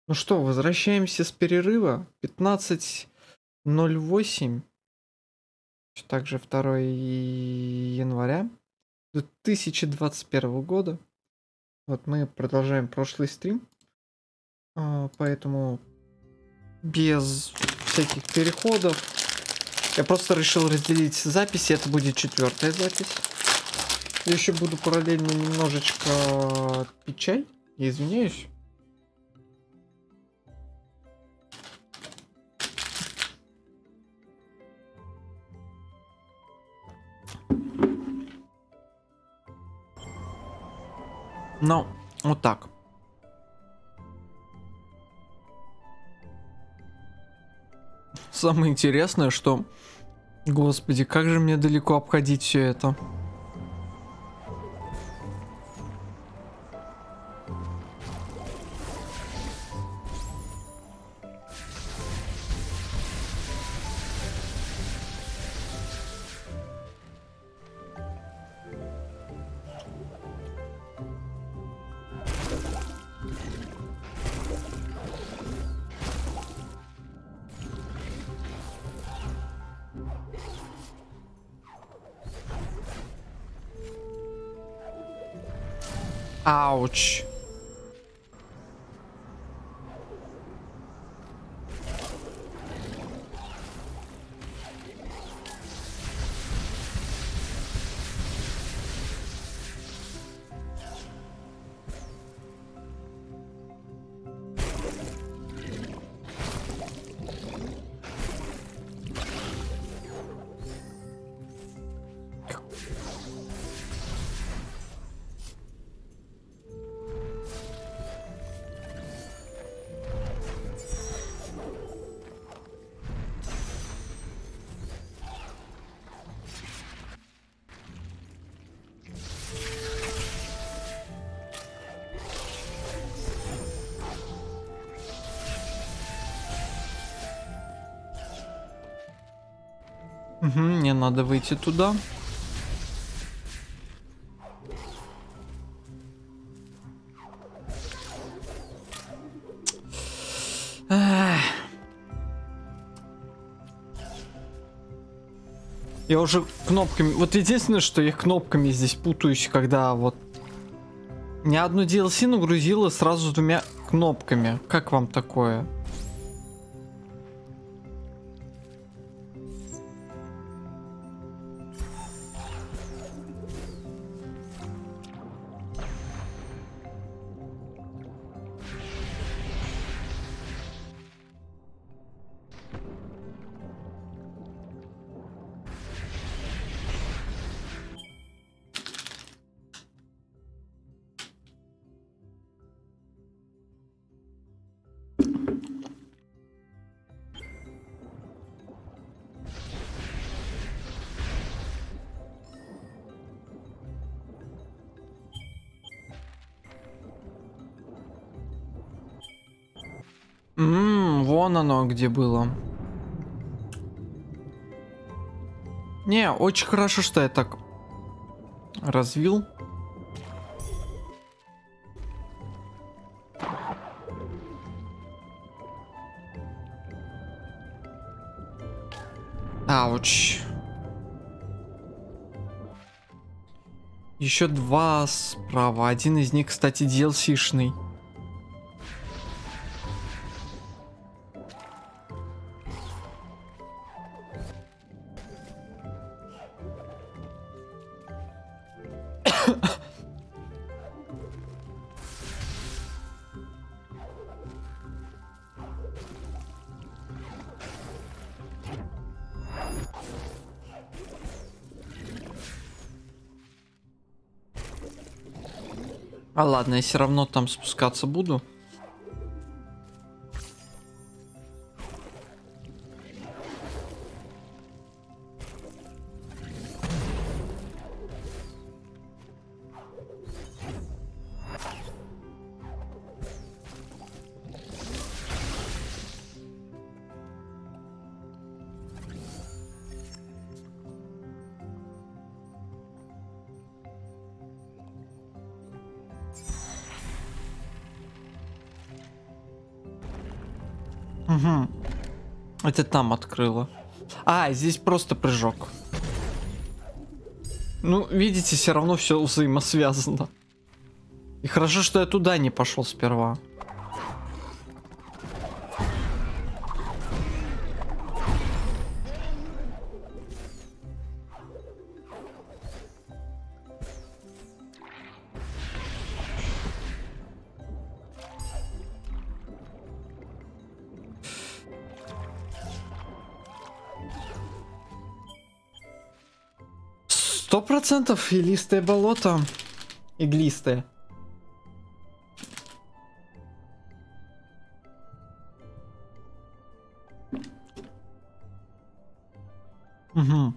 Ну что, возвращаемся с перерыва. 15:08. Также 2 января 2021 года. Вот мы продолжаем прошлый стрим. Поэтому без всяких переходов. Я просто решил разделить записи. Это будет 4-я запись. Я еще буду параллельно немножечко пить чай. Я извиняюсь. Но вот так. Самое интересное, что... Господи, как же мне далеко обходить все это. Ауч. Угу, мне надо выйти туда. Я уже кнопками... Вот единственное, что я кнопками здесь путаюсь, когда вот... Ни одну DLC нагрузила сразу 2 кнопками. Как вам такое? Вон оно где было. Не, очень хорошо, что я так развил. Ауч. Еще 2 справа. Один из них, кстати, DLC-шный. А ладно, я все равно там спускаться буду. Угу. Это там открыло. А, здесь просто прыжок. Ну, видите, все равно все взаимосвязано. И хорошо, что я туда не пошел сперва. %100% илистое болото. Иглистое. Угу.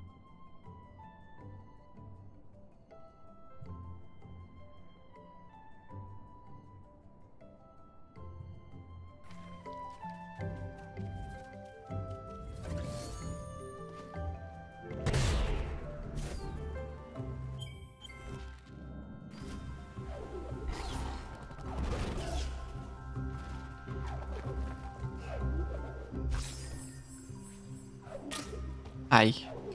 Ай.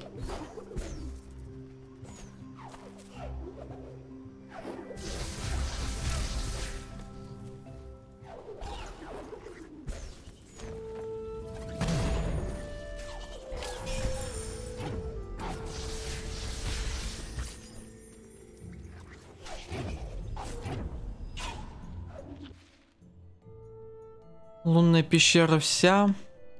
Лунная пещера вся.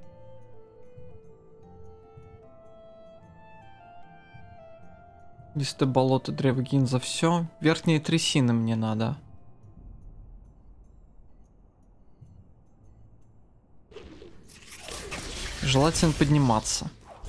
Листы болота, древо гинза, все. Верхние трясины мне надо. Желательно подниматься.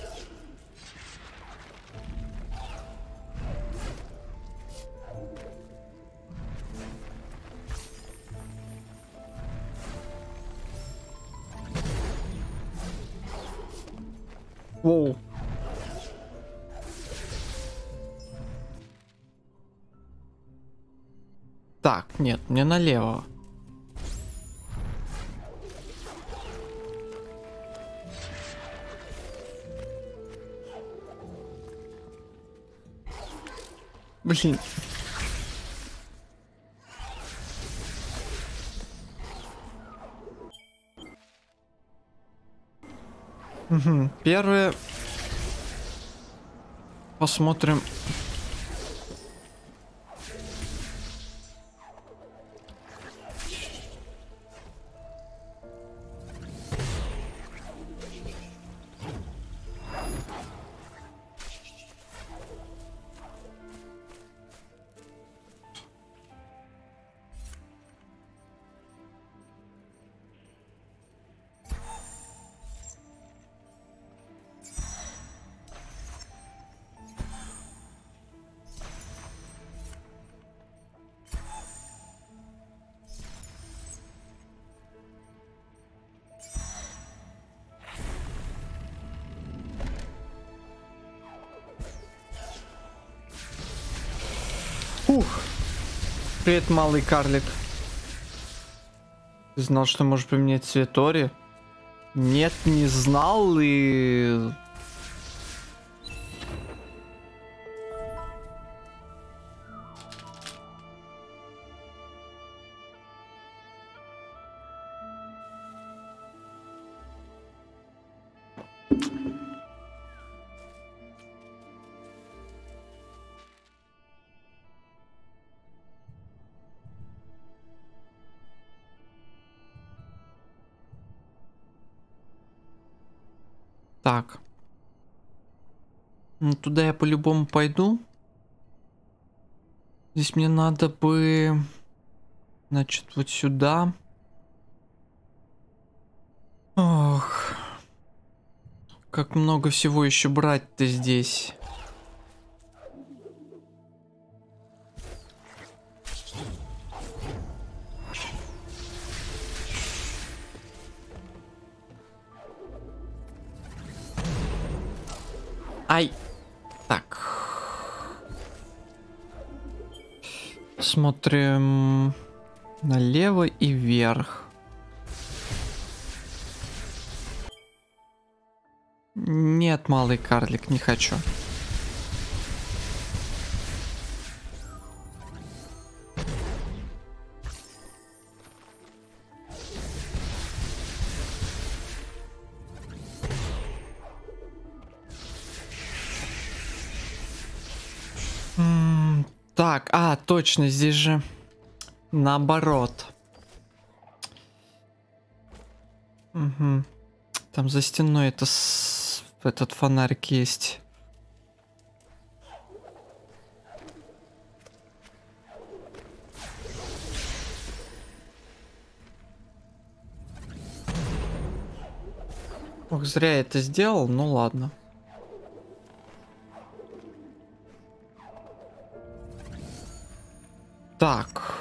Воу. Так, нет, мне налево. Блин. Угу. Первое. Посмотрим. Ух. Привет, малый карлик. Ты знал, что можешь применять цветори? Нет, не знал и... Так. Ну, туда я по-любому пойду. Здесь мне надо бы... Значит, вот сюда. Ох. Как много всего еще брать-то здесь. Ай. Так. Смотрим налево и вверх. Нет, малый карлик, не хочу. Так, точно, здесь же наоборот. Угу. Там за стеной этот фонарик есть. Ох, зря я это сделал, ну ладно. Так.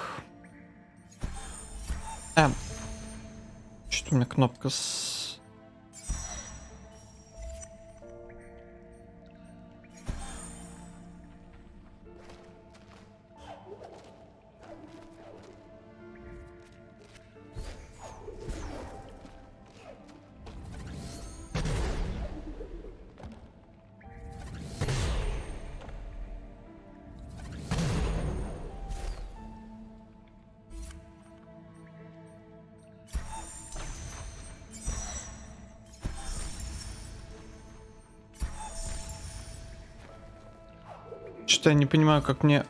Что-то у меня кнопка с... Что-то я не понимаю, как мне...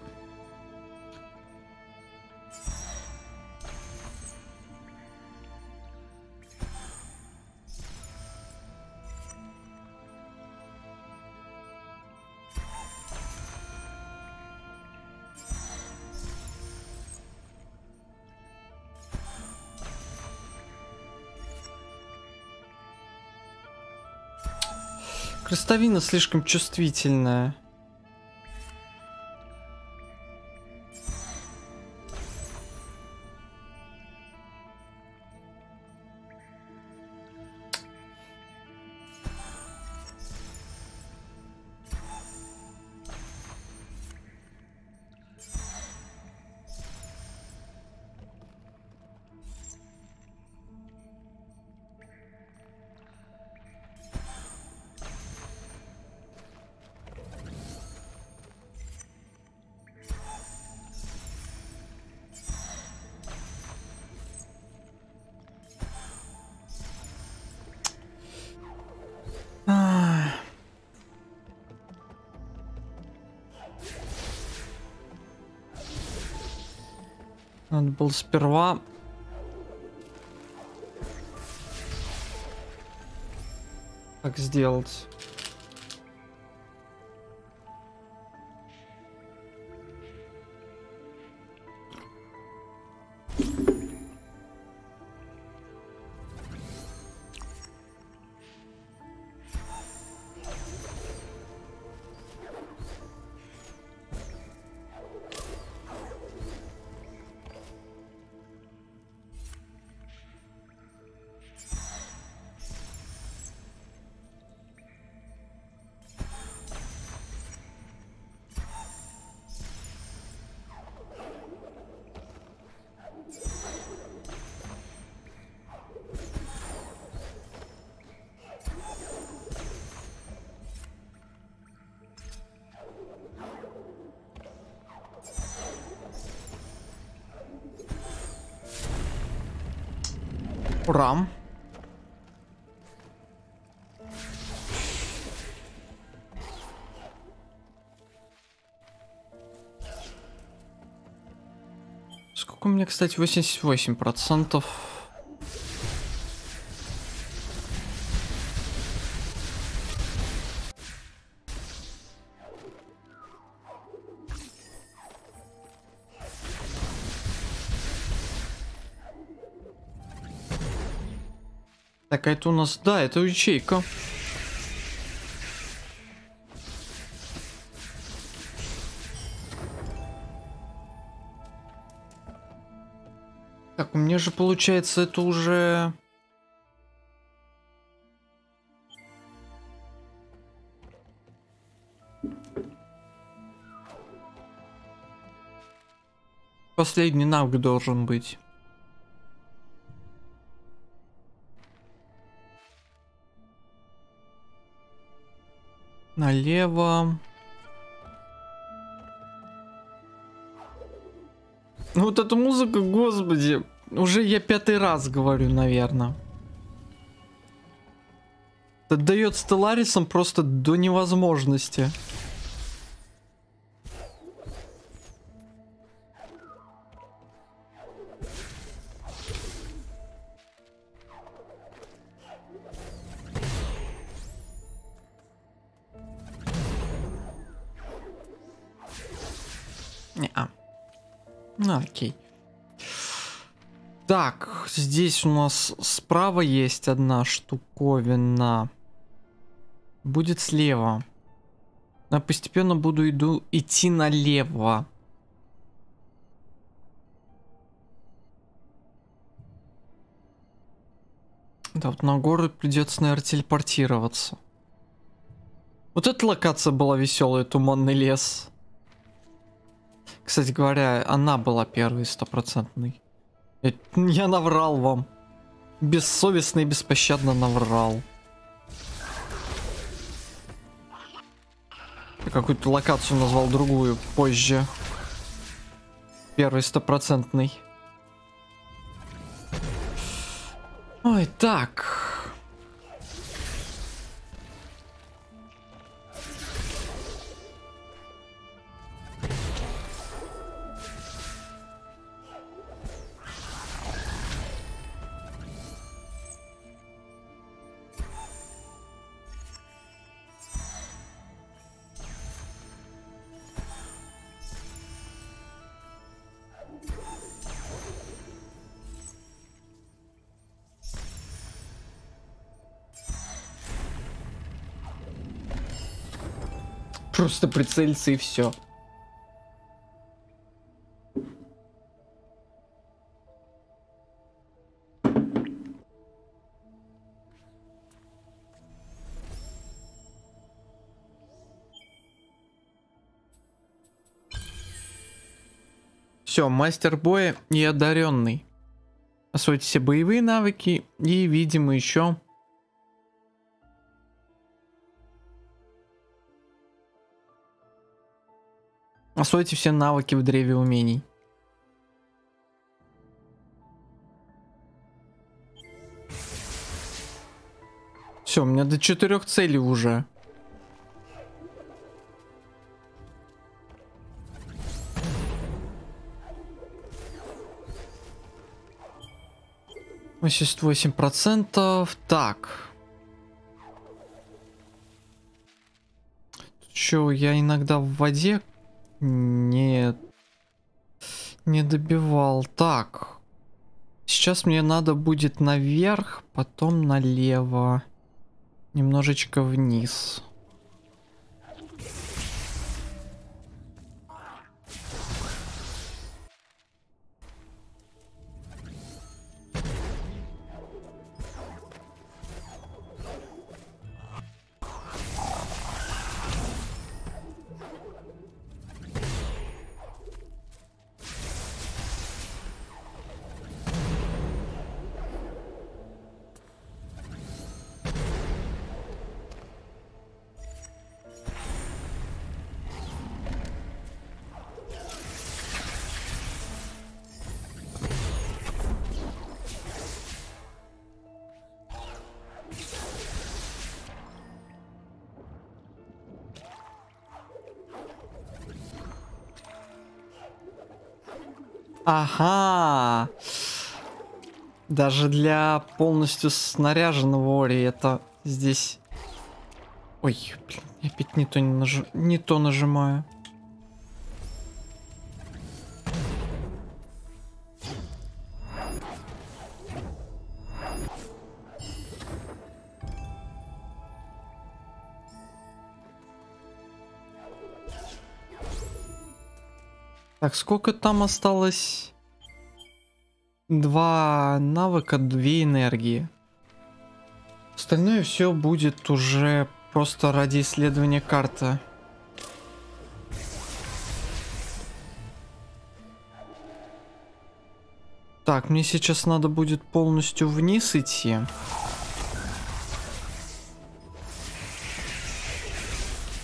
Крестовина слишком чувствительная. Надо было сперва... Так сделать. Ура. Сколько у меня, кстати, 88%. Так, а это у нас, да, это ячейка. Так, у меня же получается это уже... Последний навык должен быть. Налево. Ну вот эта музыка, господи. Уже я 5-й раз говорю, наверное. Это дает Stellaris'ам просто до невозможности. Не-а. Ну, окей. Так, здесь у нас справа есть одна штуковина. Будет слева. Я постепенно буду идти налево. Да, вот на горы придется, наверное, телепортироваться. Вот эта локация была веселая, туманный лес. Кстати говоря, она была первой, 100%. Я наврал вам. Бессовестно и беспощадно наврал. Я какую-то локацию назвал другую позже. Первый 100%. Ой, так. Просто прицелиться и все. Все, мастер боя и одаренный. Освойте все боевые навыки и, видимо, еще. Освойте все навыки в древе умений. Все, у меня до 4 целей уже. %. Так. Че, я иногда в воде не добивал. Так. Сейчас мне надо будет наверх, потом налево. Немножечко вниз. Ага. Даже для полностью снаряженного Ори это здесь... Ой, блин, я опять не то нажимаю. Так, сколько там осталось? 2 навыка, 2 энергии. Остальное все будет уже просто ради исследования карты. Так, мне сейчас надо будет полностью вниз идти.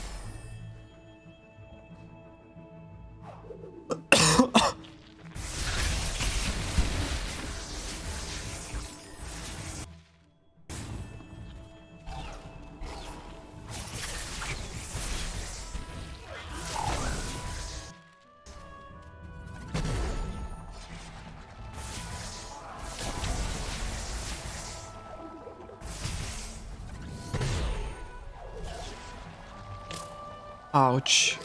Ауч.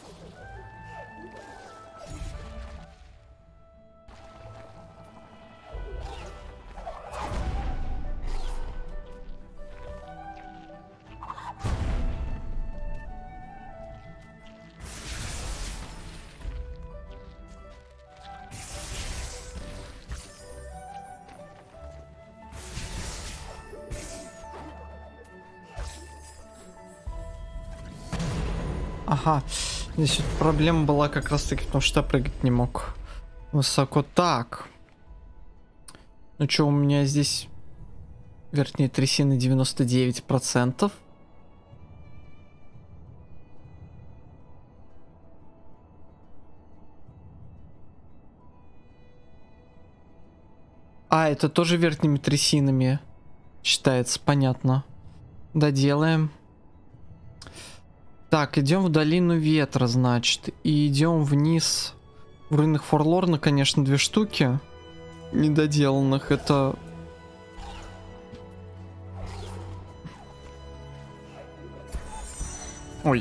Ага, здесь вот проблема была как раз таки, потому что я прыгать не мог высоко. Так. Ну что, у меня здесь верхние трясины 99%. А, это тоже верхними трясинами считается, понятно. Доделаем. Так, идем в долину ветра, значит. И идем вниз. В руинах Форлорна, конечно, 2 штуки недоделанных. Это... Ой.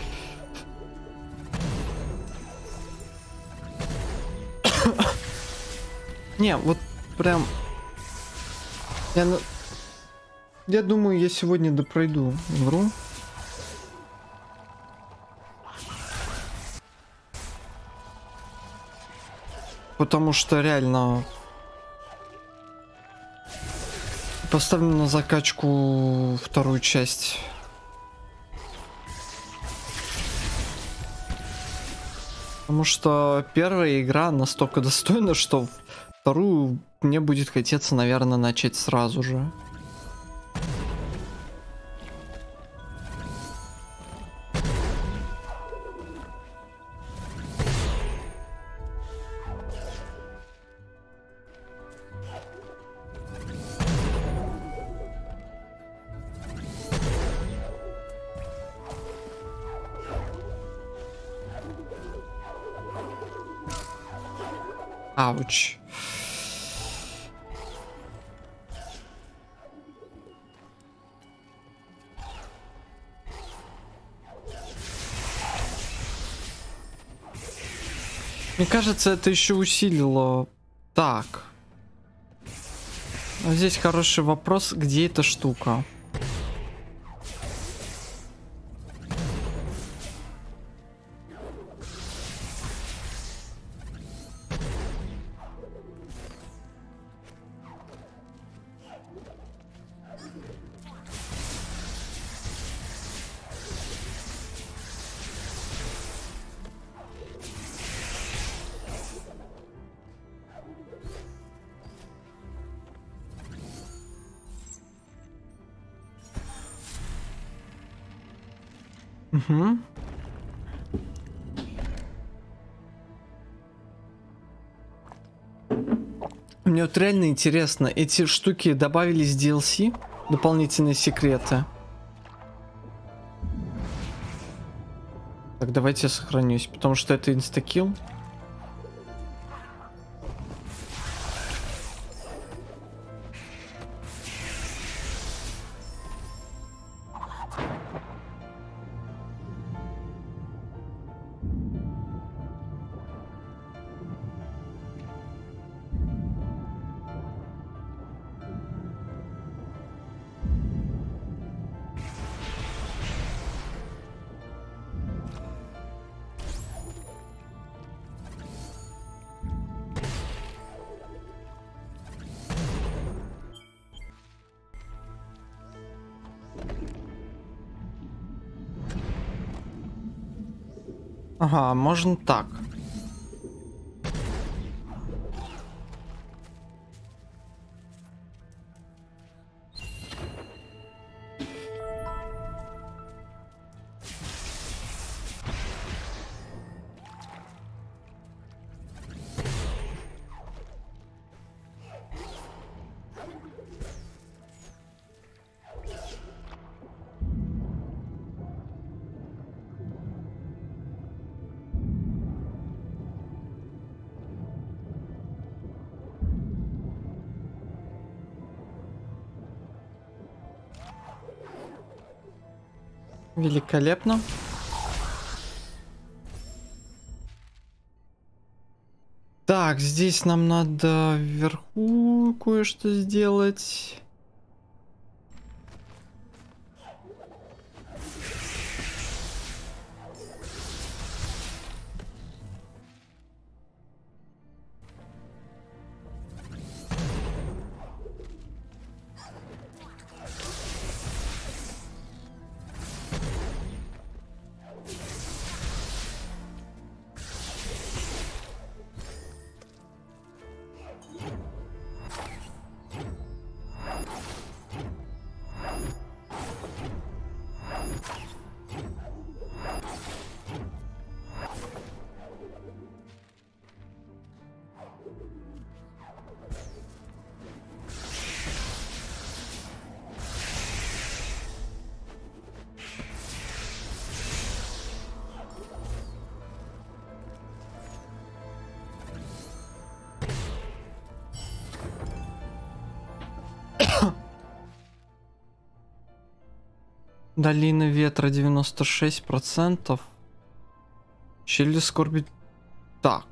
Не, вот прям... Я думаю, я сегодня допройду игру. Потому что реально поставлю на закачку вторую часть. Потому что первая игра настолько достойна, что вторую мне будет хотеться, наверное, начать сразу же. Ауч. Мне кажется, это еще усилило. Так. Вот здесь хороший вопрос, где эта штука? Угу. Мне вот реально интересно, эти штуки добавились в DLC? Дополнительные секреты? Так, давайте я сохранюсь, потому что это инстакилл. Ага, можно так. Великолепно. Так, здесь нам надо вверху кое-что сделать. Долина ветра 96%. Щели скорби. Так.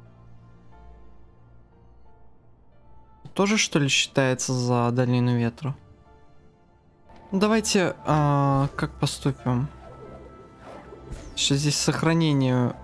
Тоже что ли считается за долину ветра? Давайте как поступим? Сейчас здесь сохранение.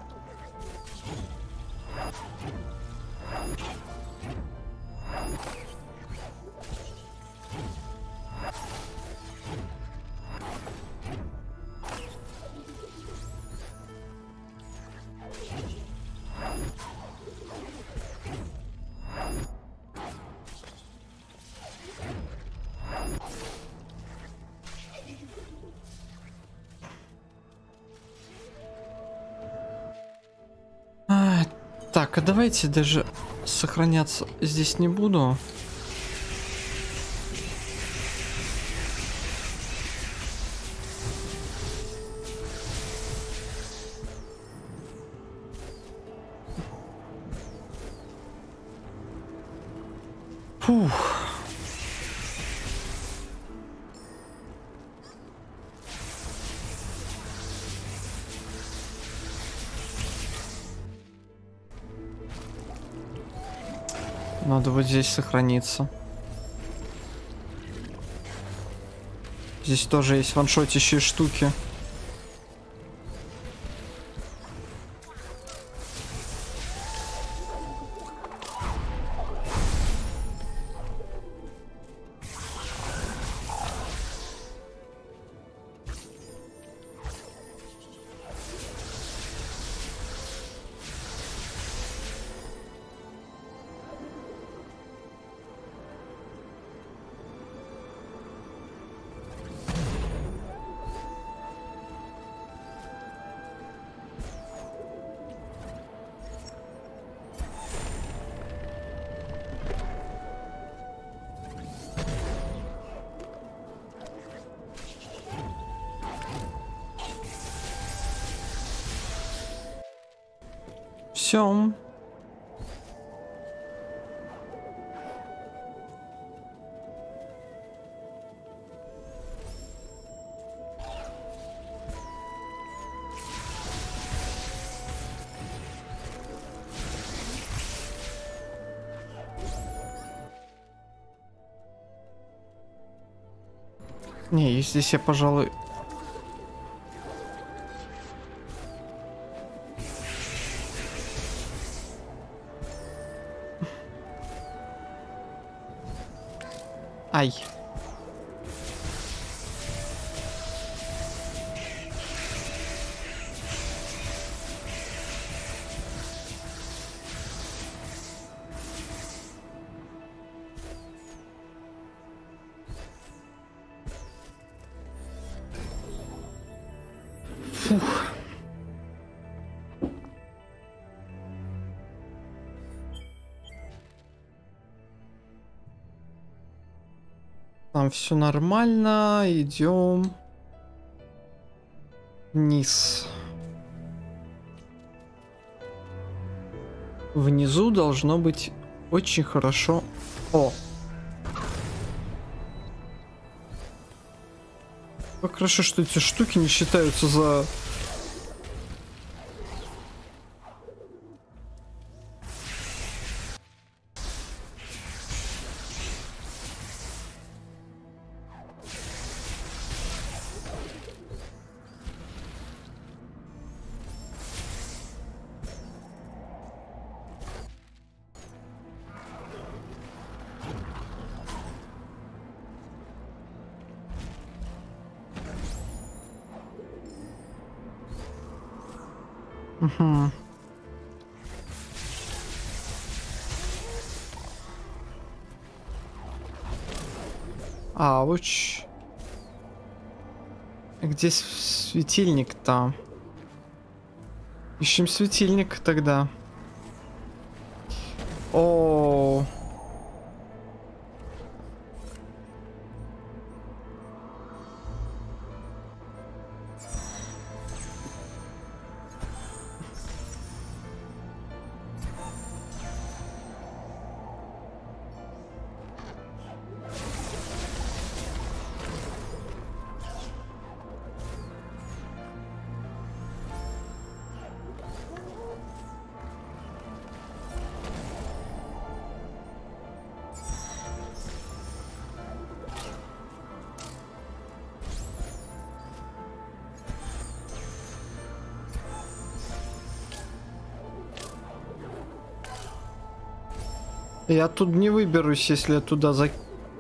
Так, а давайте даже сохраняться здесь не буду. Фух. Надо вот здесь сохраниться. Здесь тоже есть ваншотящие штуки. Все. Не, здесь я, пожалуй... Ай. Фух. Там все нормально, идем вниз. Внизу должно быть очень хорошо. О! Как хорошо, что эти штуки не считаются за... Угу. Ауч. Где светильник-то? Ищем светильник тогда. О. Я тут не выберусь, если я туда за...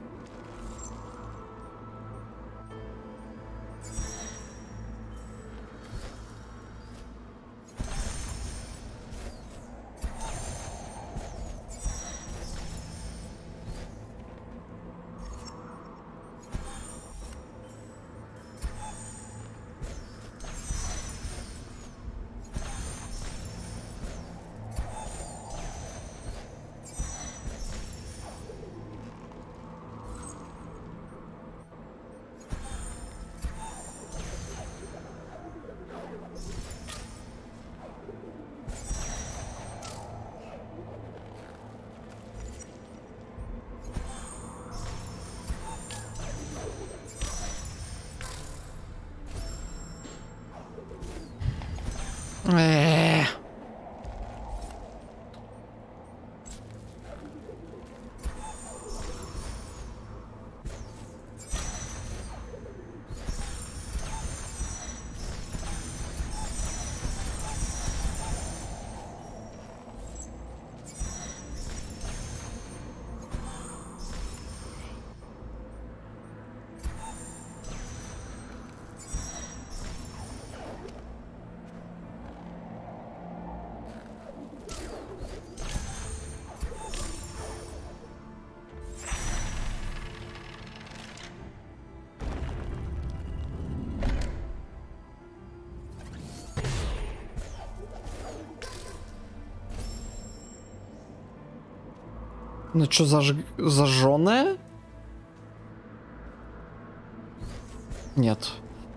Ну что, зажженная? Нет.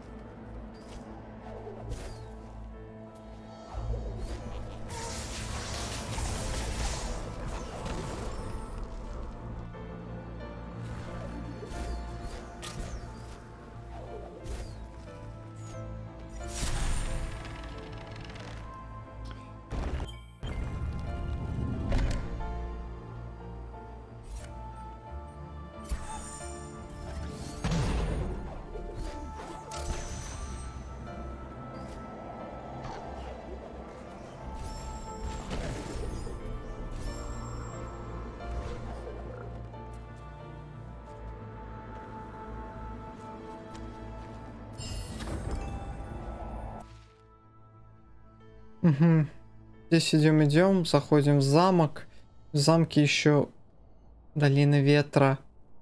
Угу. Здесь идем, заходим в замок. В замке еще долина ветра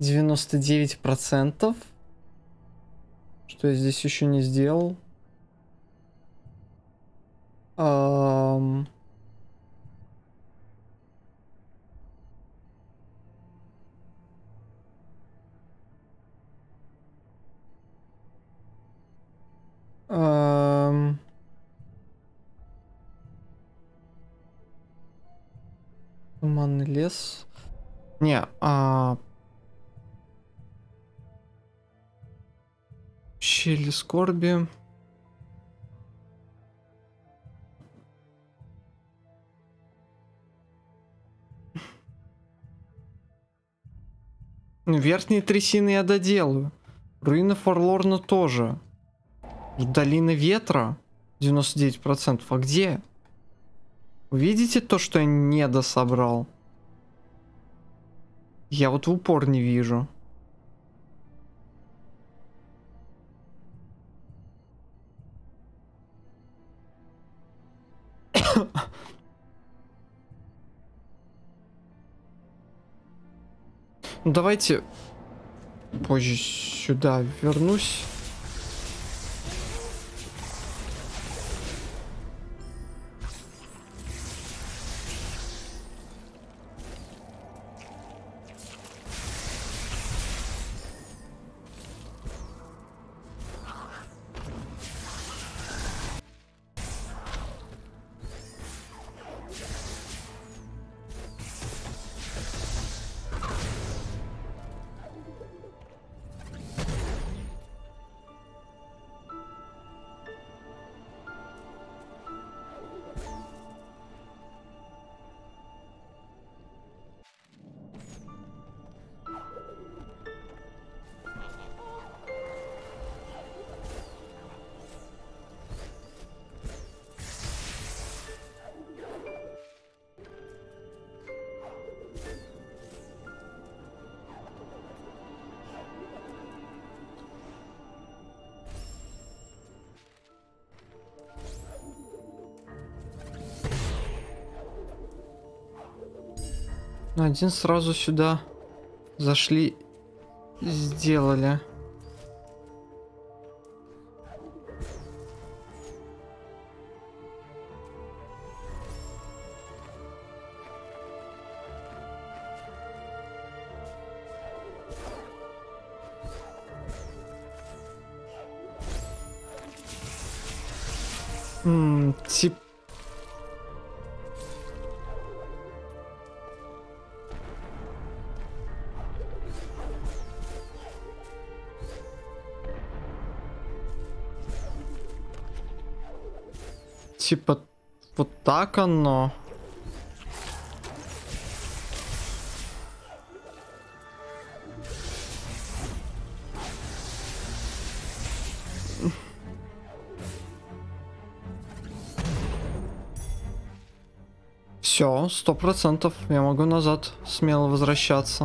99%. Что я здесь еще не сделал? Туманный лес. Не, щели скорби. Верхние трясины я доделаю. Руины Форлорна тоже. Долина ветра 99%. А где? Вы видите то, что я не дособрал? Я вот в упор не вижу. Ну, давайте позже сюда вернусь. Один сразу сюда зашли, сделали. Тип. Типа вот так оно. Все, 100%. Я могу назад смело возвращаться.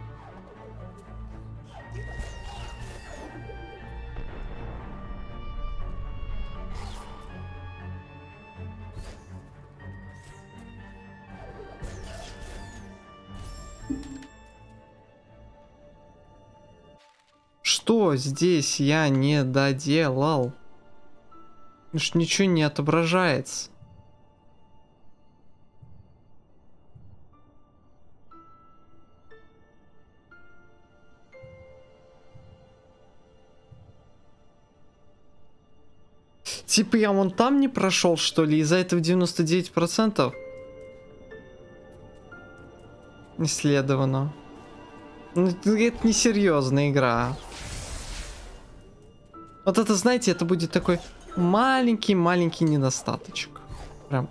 Что здесь я не доделал? Уж ничего не отображается. Типа я вон там не прошел, что ли? Из-за этого 99% исследовано. Ну, это несерьезная игра. Вот это, знаете, это будет такой маленький-маленький недостаточек. Прям.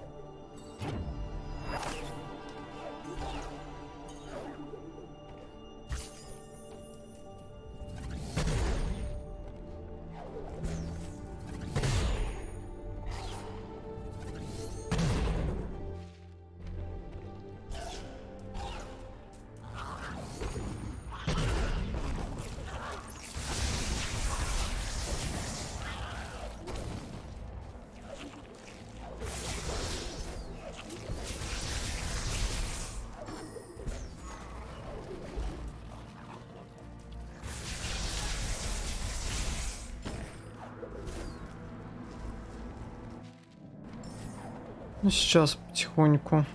Ну, сейчас потихоньку.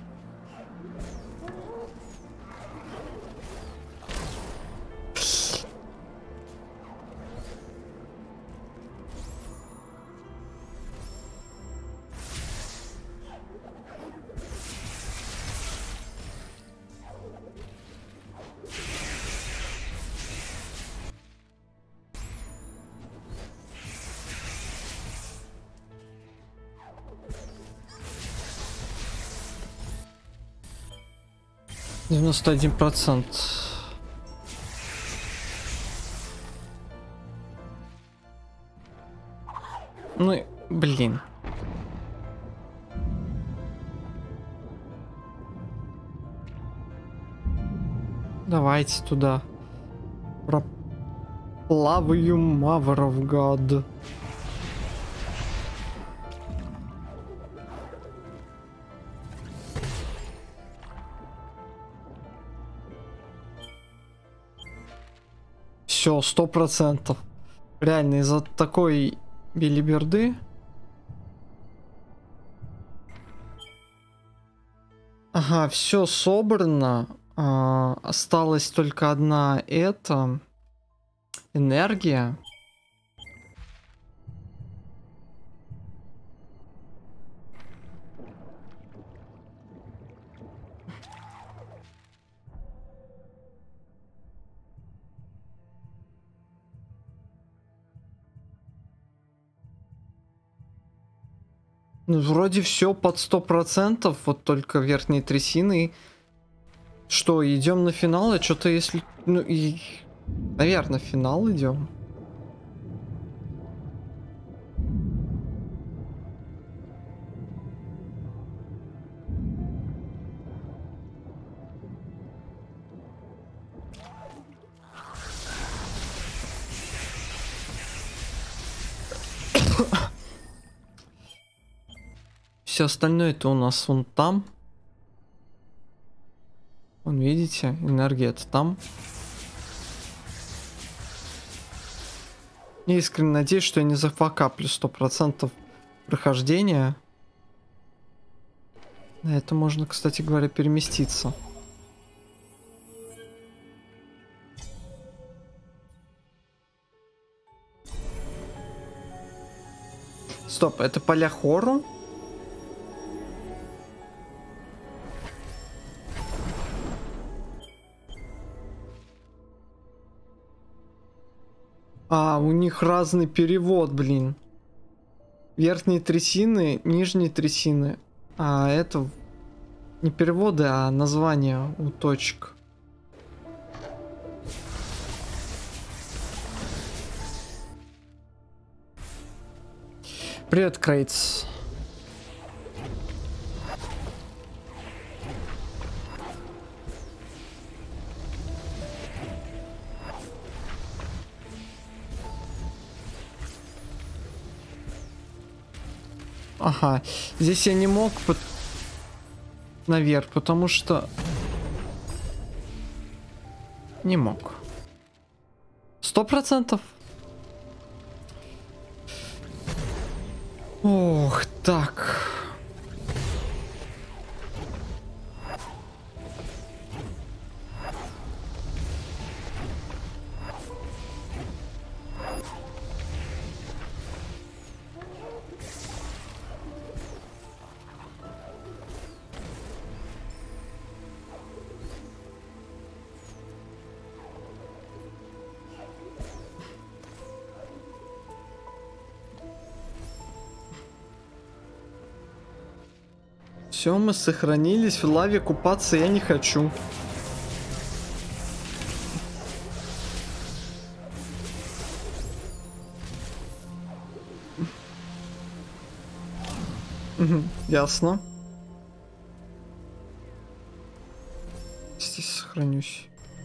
%91. Ну, блин. Давайте туда. Проплаваю Мавровгад. все, 100%. Реально, из-за такой билиберды. Ага, все собрано. Осталась только одна энергия. Ну, вроде все под 100%, вот только верхние трясины. Что, идем на финал? А что-то если... Ну, и... Наверное, в финал идем. Все остальное это у нас вон там. Вон, видите, энергия-то там. Я искренне надеюсь, что я не зафакаплю 100% прохождения. На это можно, кстати говоря, переместиться. Стоп, это поля Хору? А, у них разный перевод, блин. Верхние трясины, нижние трясины. А это не переводы, а названия у точек. Привет, Крейтс. Ага, здесь я не мог наверх, потому что не мог. 100%. Ох, так. Все, мы сохранились. В лаве купаться я не хочу. Ясно. Здесь сохранюсь.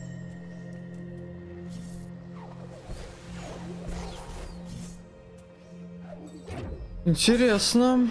Интересно.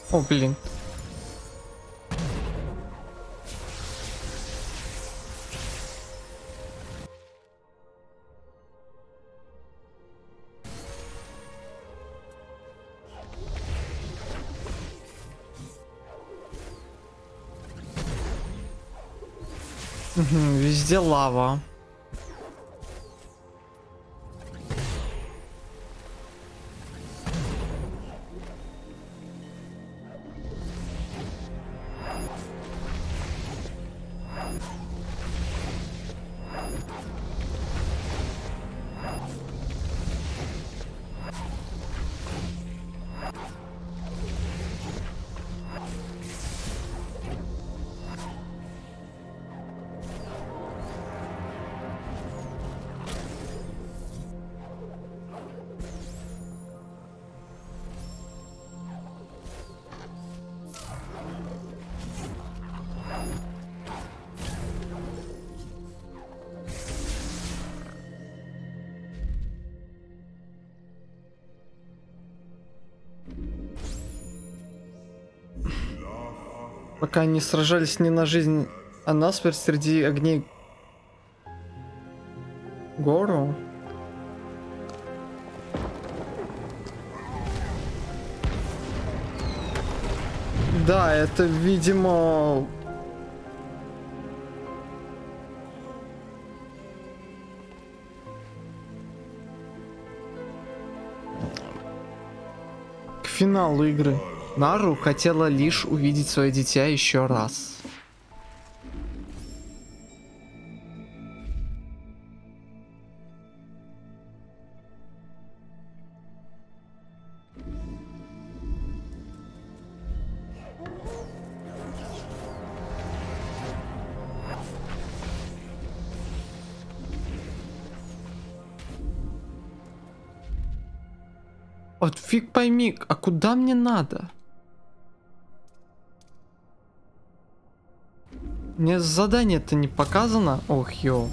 О, блин. Везде лава. Пока они сражались не на жизнь, а на смерть среди огней Гору. Да, это, видимо... К финалу игры. Нару хотела лишь увидеть свое дитя еще раз. Вот фиг пойми, а куда мне надо? Мне задание-то не показано. Ох, ё.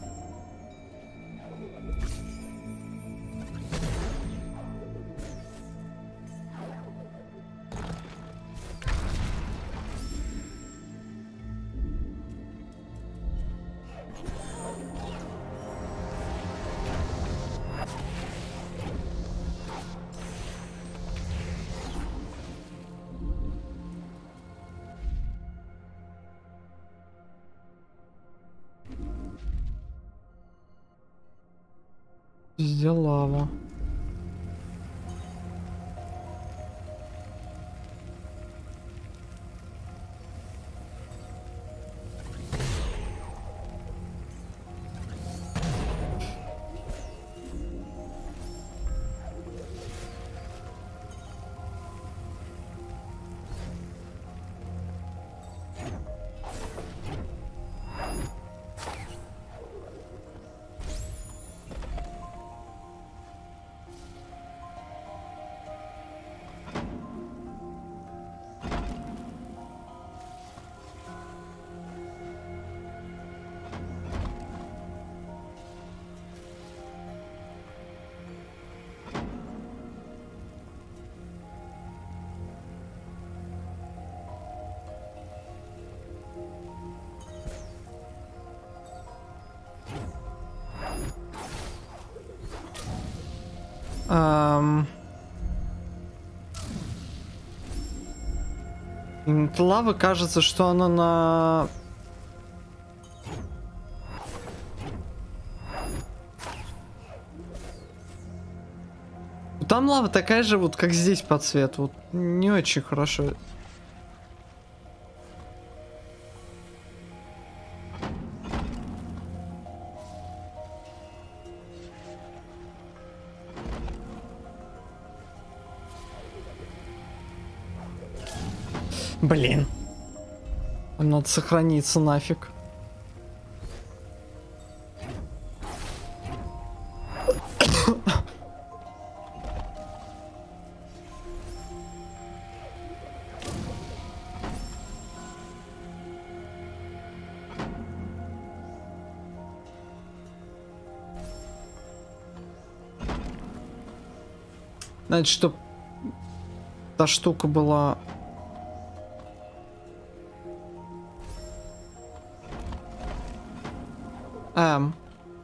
Везде лава. Лава, кажется, что она на... Там лава такая же, вот как здесь по цвету. Вот не очень хорошо. Блин. Надо сохраниться нафиг. Значит, чтоб та штука была М.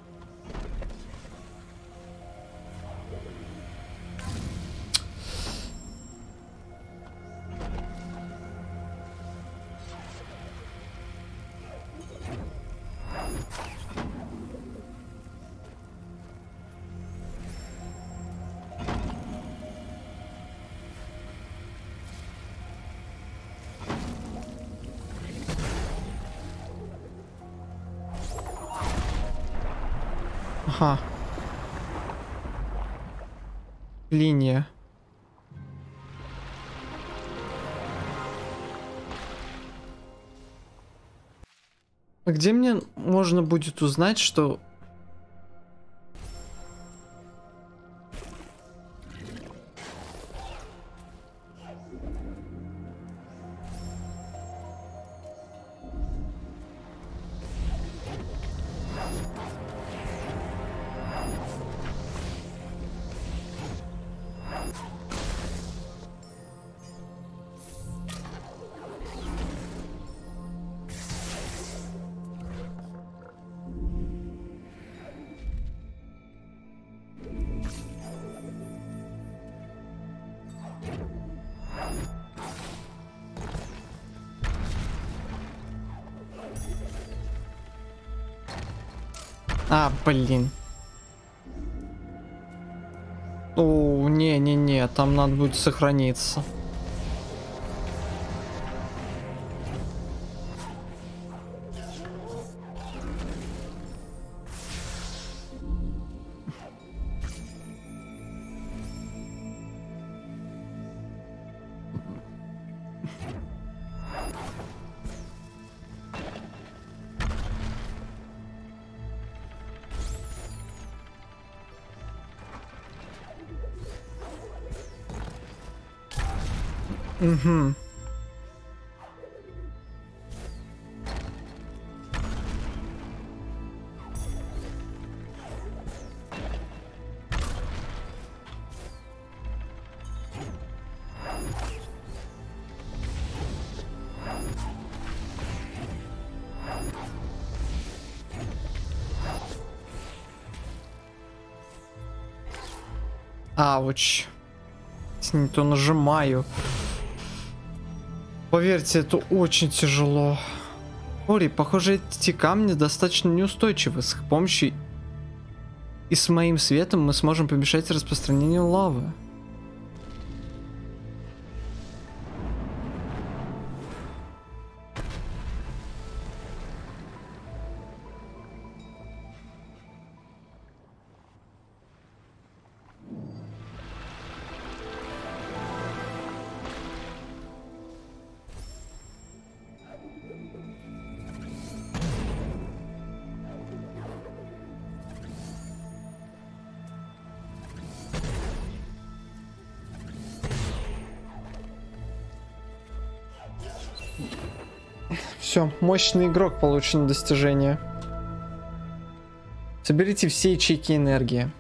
Ага. Линия. А где мне можно будет узнать, что... А, блин. О, не-не-не, там надо будет сохраниться. Угу. Ауч. Если не то нажимаю. Поверьте, это очень тяжело. Ори, похоже, эти камни достаточно неустойчивы. С их помощью и с моим светом мы сможем помешать распространению лавы. Все, мощный игрок, получено достижение. Соберите все ячейки энергии.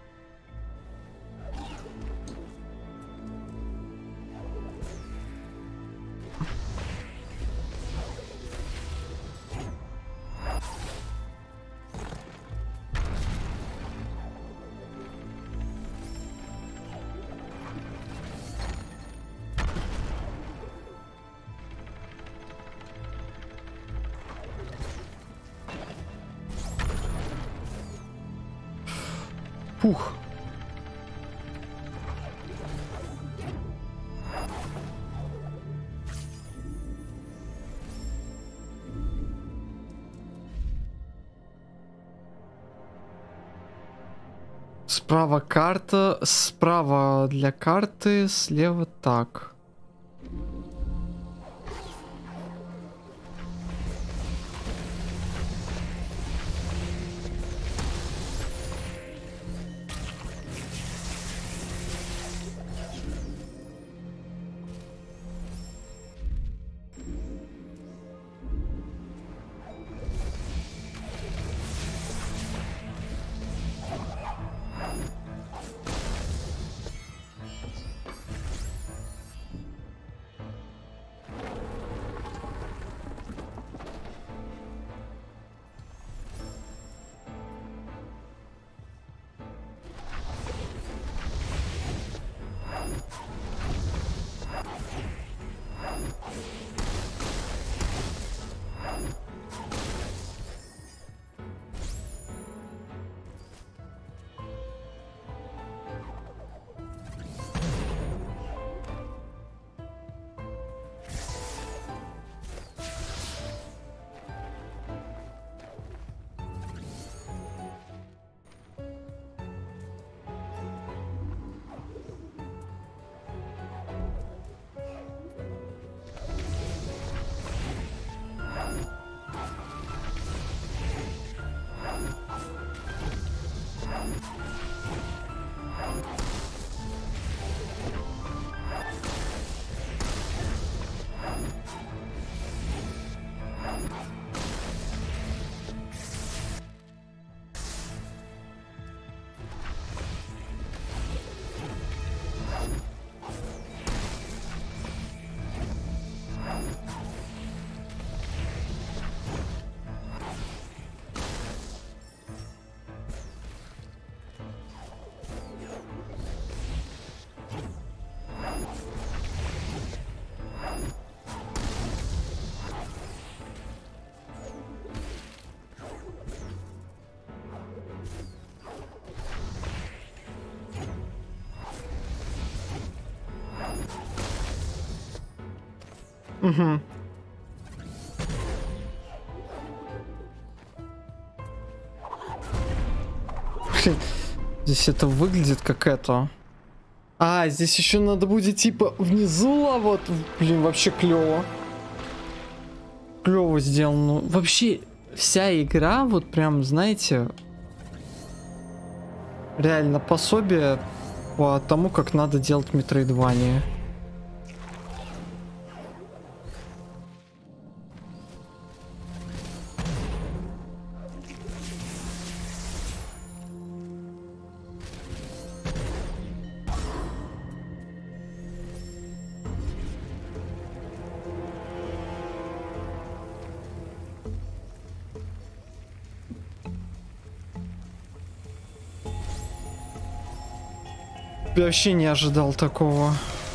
Фух. Справа карта, справа для карты, слева так. Угу. Здесь это выглядит как это. А, здесь еще надо будет типа внизу, а вот, блин, вообще клево. Клево сделано. Вообще вся игра, вот прям, знаете, реально пособие по тому, как надо делать метроидвания. Я вообще не ожидал такого.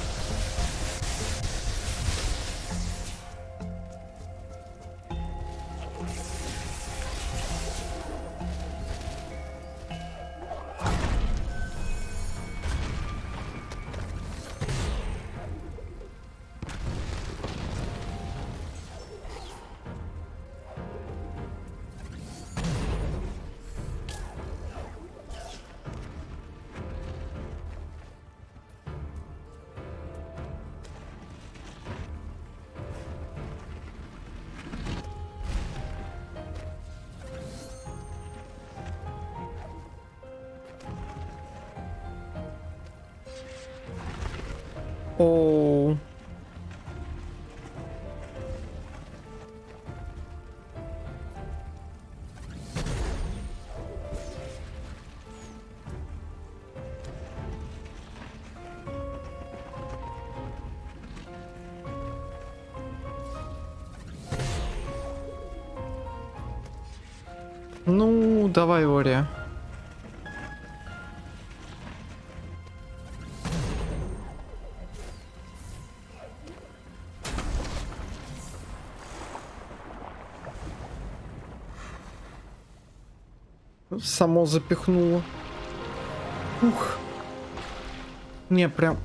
Оу. Ну, давай, Ори. Само запихнуло. Ух. Не, прям...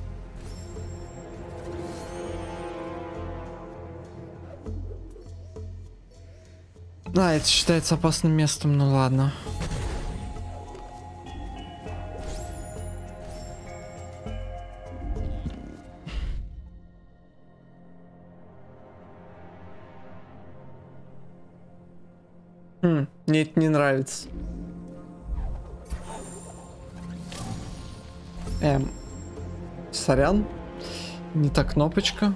А, это считается опасным местом, ну ладно. Мне это не нравится. Сорян. Не та кнопочка.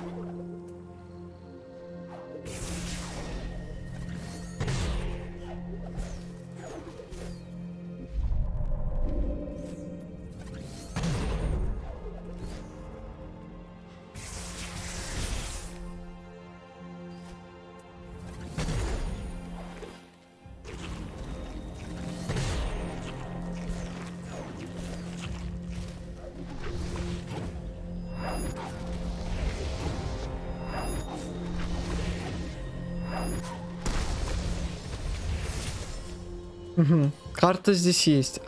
Угу. Карта здесь есть.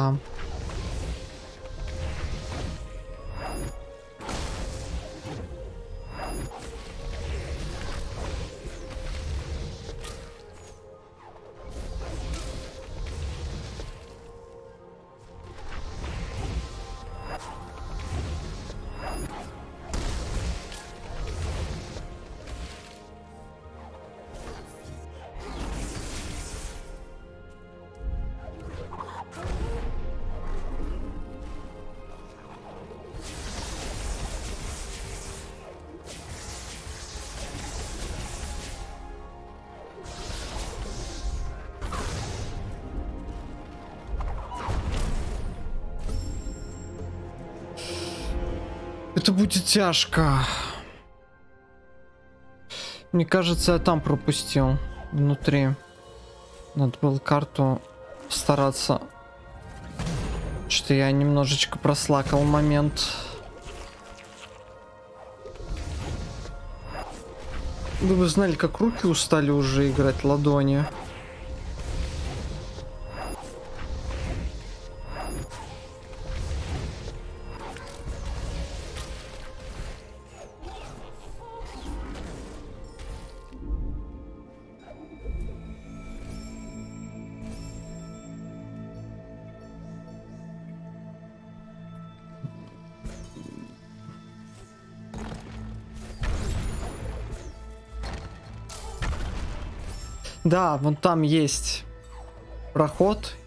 Это будет тяжко. Мне кажется, я там пропустил. Внутри. Надо было карту стараться. Что я немножечко прослакал момент. Вы бы знали, как руки устали уже играть ладони. Да, вон там есть проход.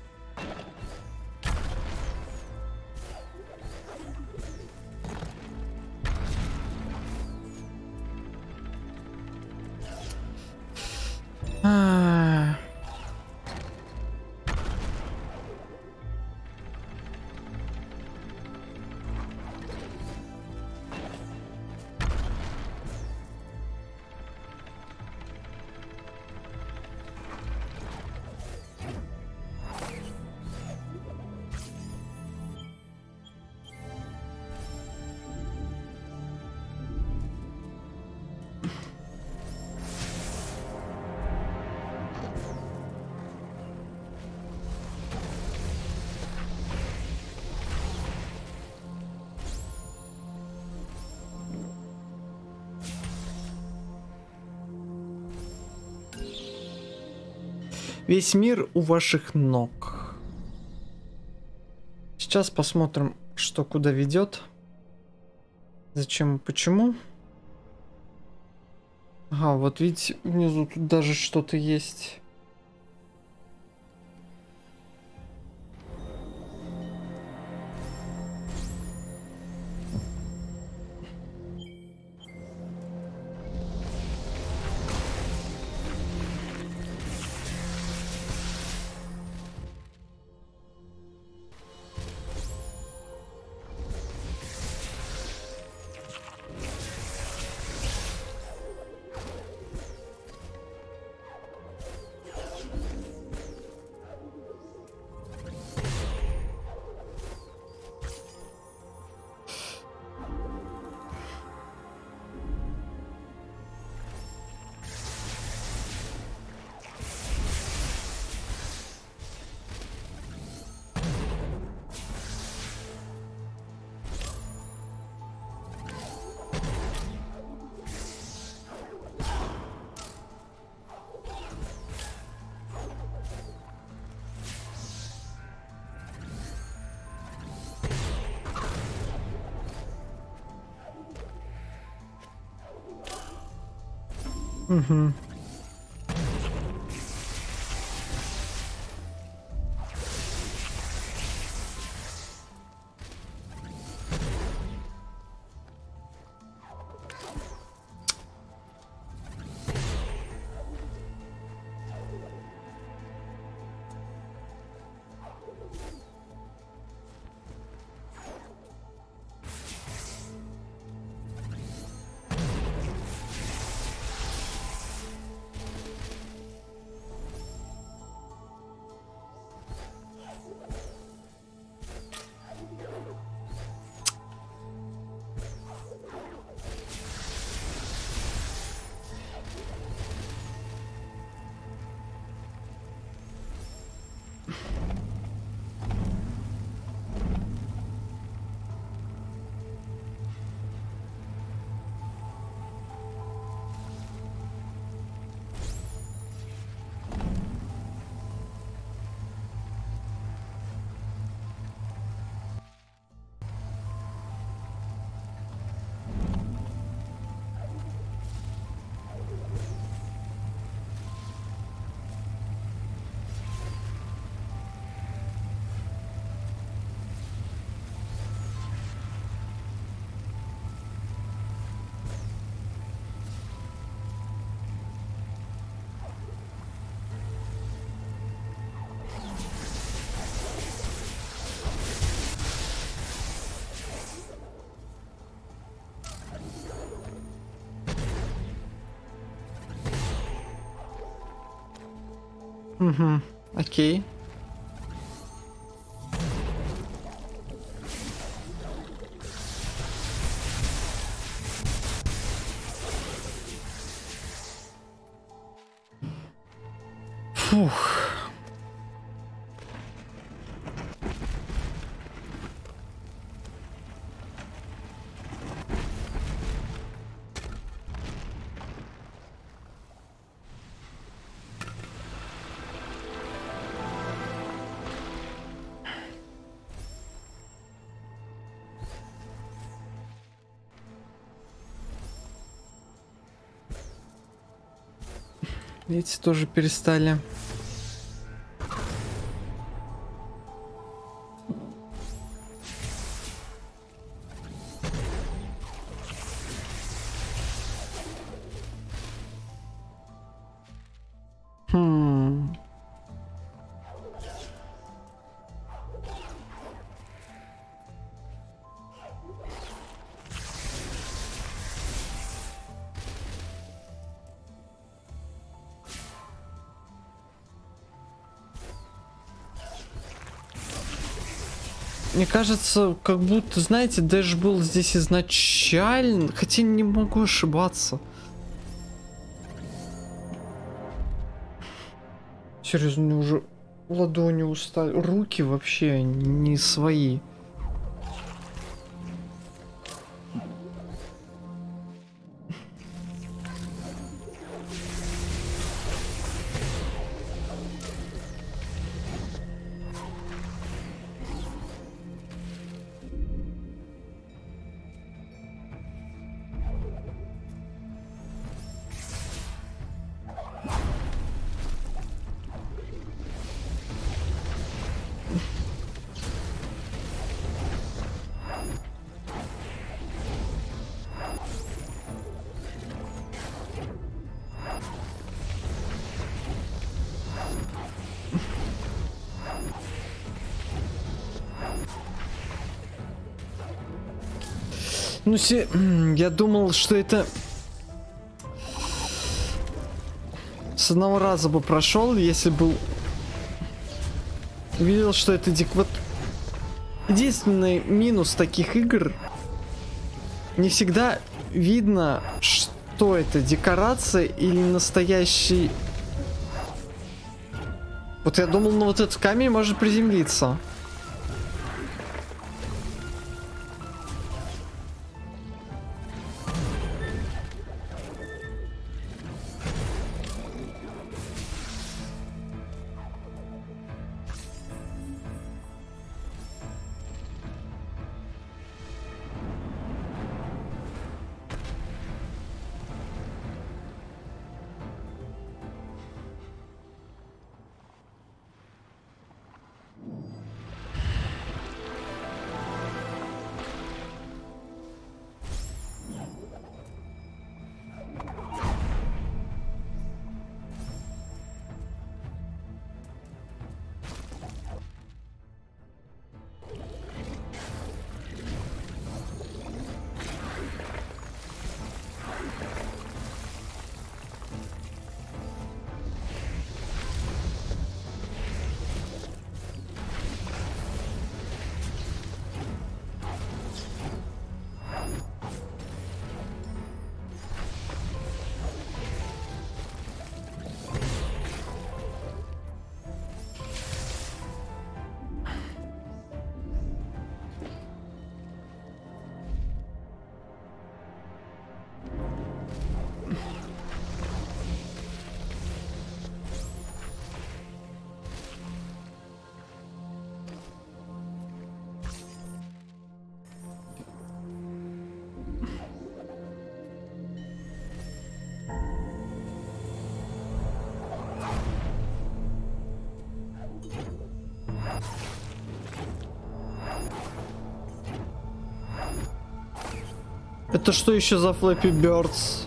Весь мир у ваших ног. Сейчас посмотрим, что куда ведет. Зачем и почему. Ага, вот видите, внизу тут даже что-то есть. Угу. Угу. Окей. Фух. Эти тоже перестали. Мне кажется, как будто, знаете, Дэш был здесь изначально, хотя не могу ошибаться. Серьезно, мне уже ладони устали, руки вообще не свои. Ну, я думал, что это с одного раза бы прошел, если бы видел, что это вот единственный минус таких игр. Не всегда видно, что это, декорация или настоящий. Вот я думал, ну вот этот камень может приземлиться. Это что еще за Flappy Birds?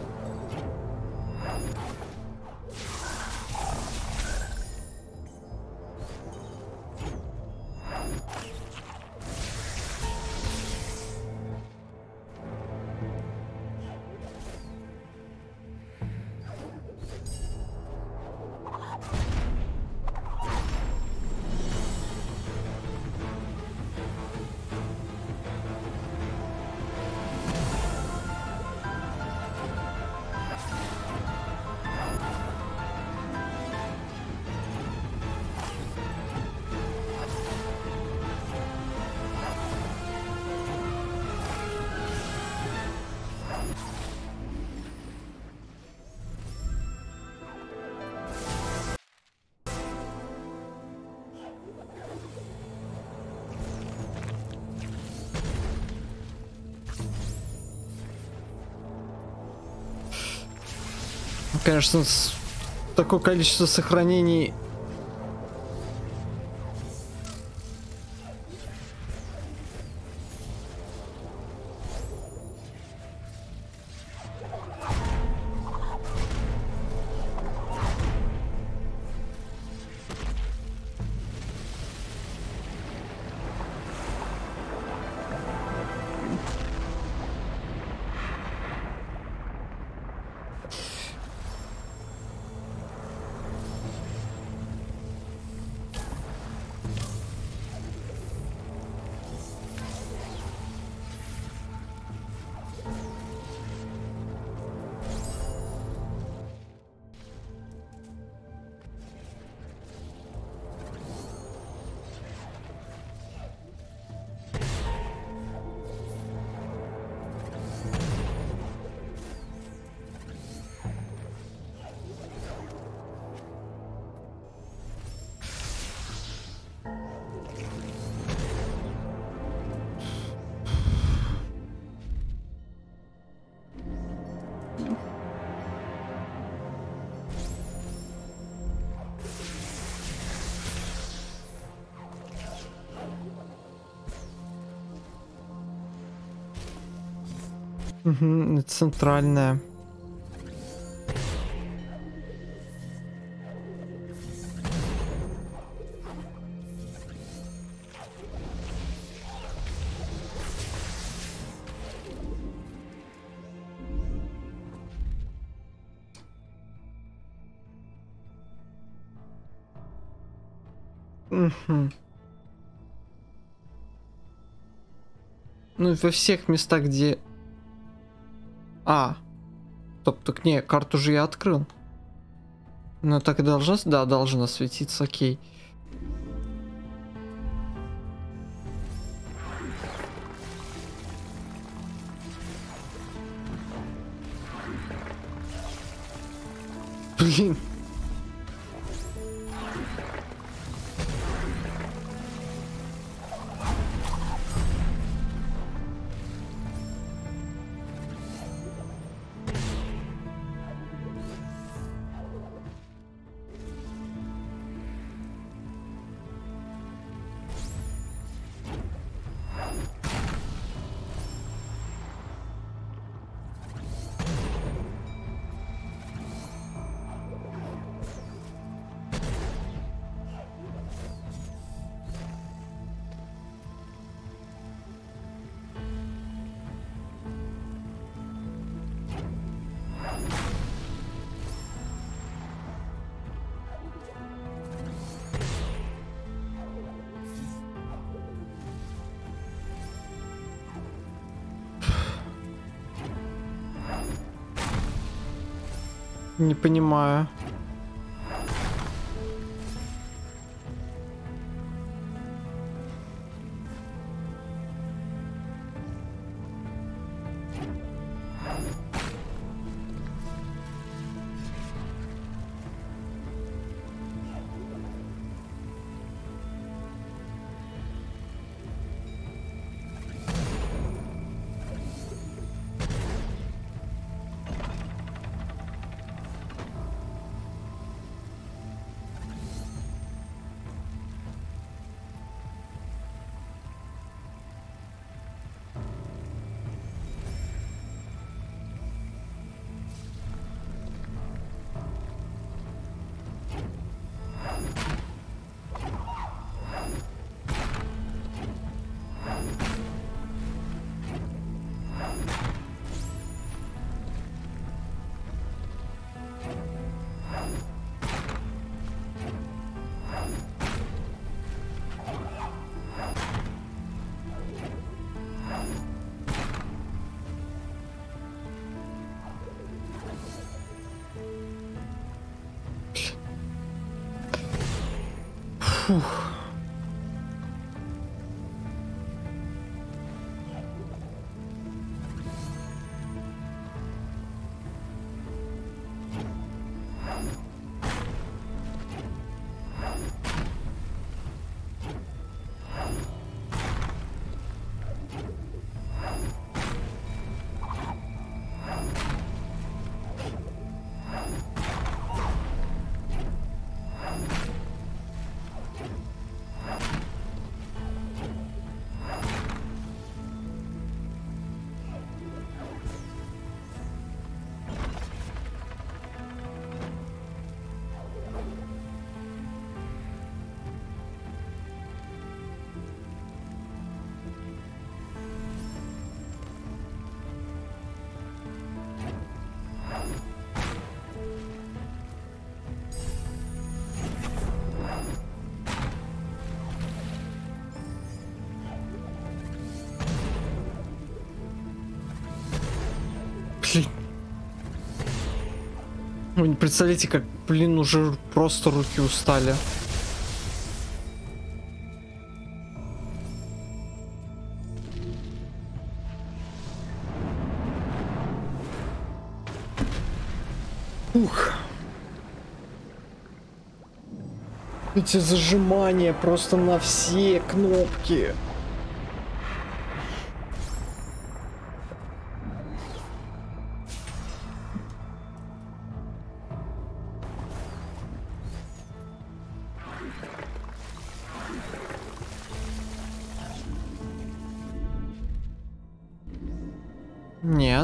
Конечно, такое количество сохранений. Угу, это центральная. Угу. Ну, во всех местах, где... Стоп, так не, карту же я открыл. Ну, так и должна... Да, должна светиться, окей. Блин. Не понимаю. Фух. Вы представляете, как, блин, уже просто руки устали. Ух. Эти зажимания просто на все кнопки. Нет.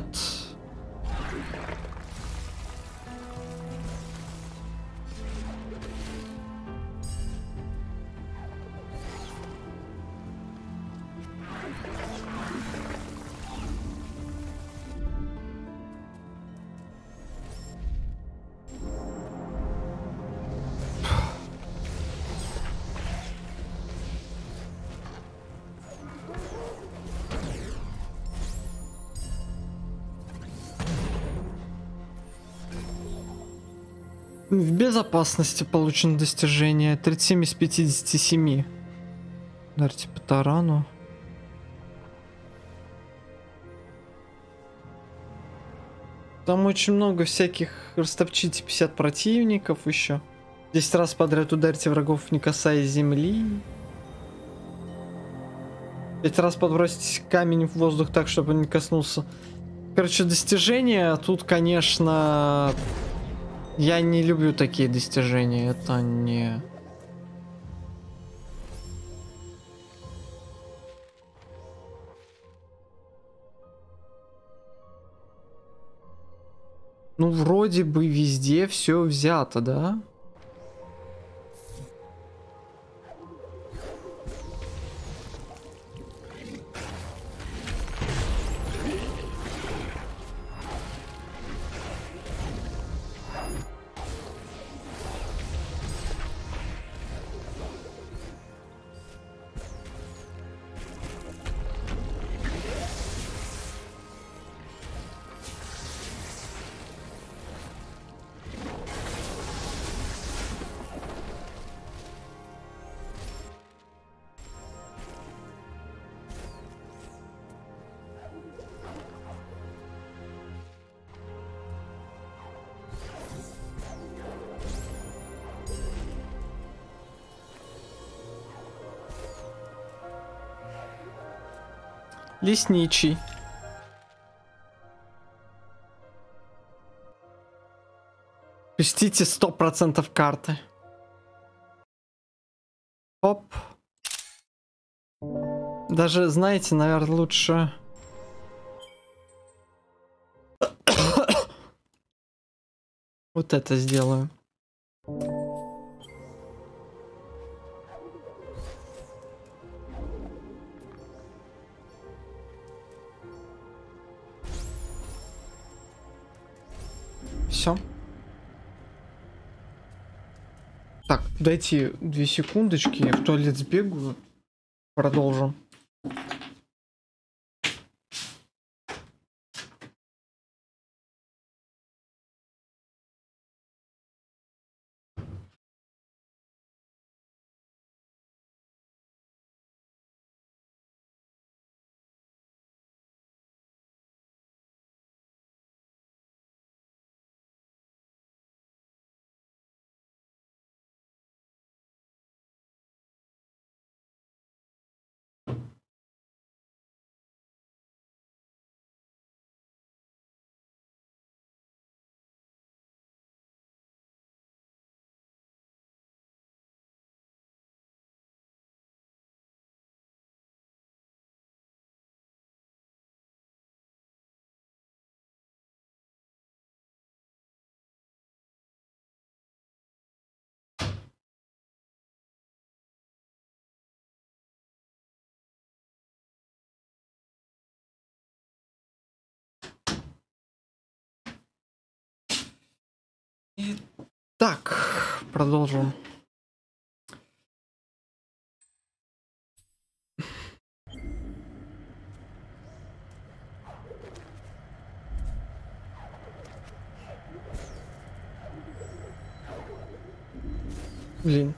В безопасности получено достижение 37 из 57. Ударьте по тарану. Там очень много всяких. Растопчите 50 противников еще. 10 раз подряд ударьте врагов, не касаясь земли. 5 раз подбросить камень в воздух так, чтобы он не коснулся. Короче, достижения тут, конечно... Я не люблю такие достижения. Это не... Ну, вроде бы везде все взято, да? Лесничий. Пустите 100% карты. Оп. Даже, знаете, наверное, лучше... Вот это сделаю. Все. Так, дайте 2 секундочки, я в туалет сбегаю. Продолжим. Так, продолжим. Блин.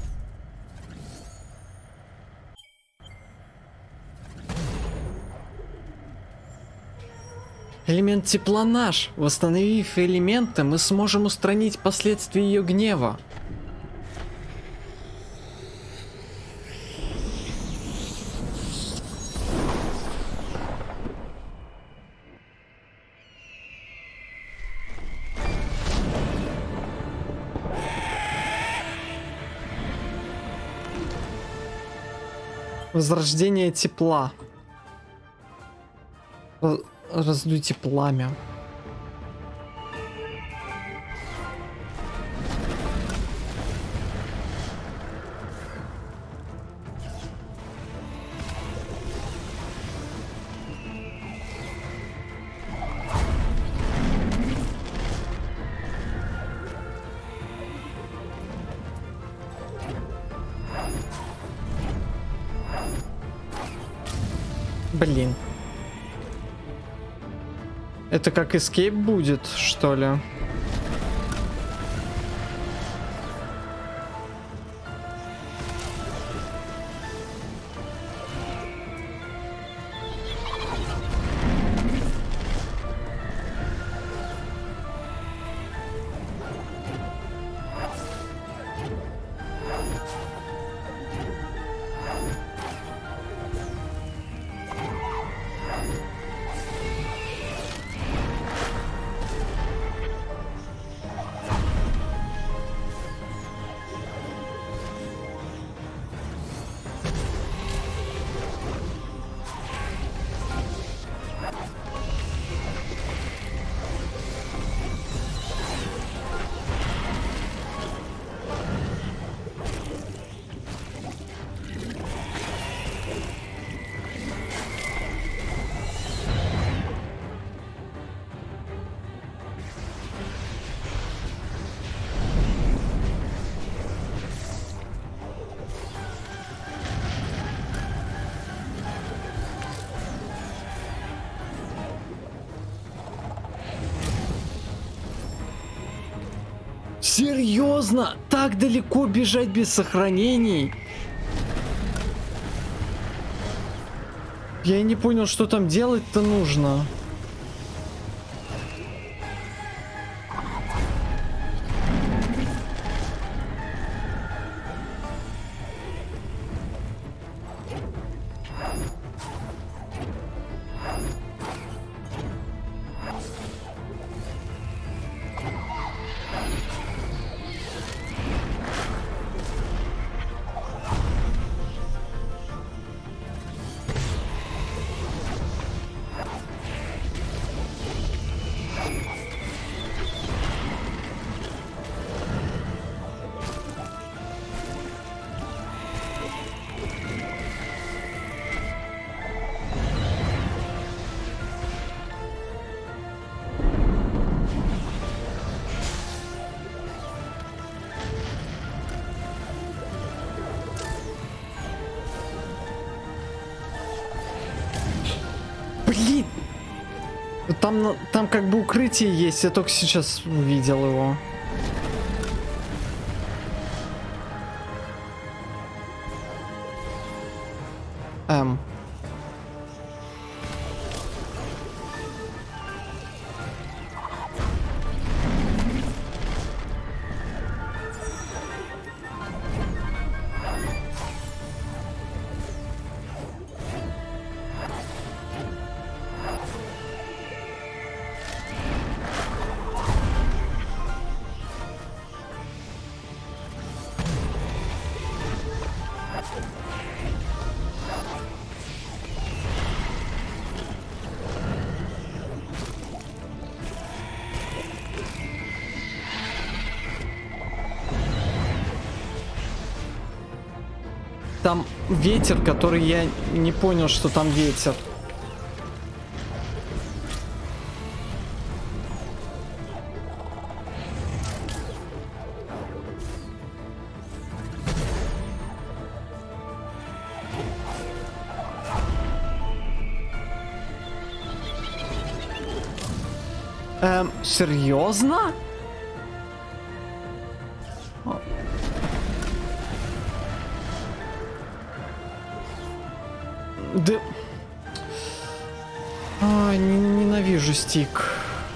Элемент тепла наш. Восстановив элементы, мы сможем устранить последствия ее гнева. Возрождение тепла. Раздуйте пламя. Блин. Это как эскейп будет, что ли? Серьезно? Так далеко бежать без сохранений? Я не понял, что там делать-то нужно. Блин! Там как бы укрытие есть, я только сейчас увидел его. Там ветер, который я не понял, что там ветер. Серьезно? Да... ненавижу стик.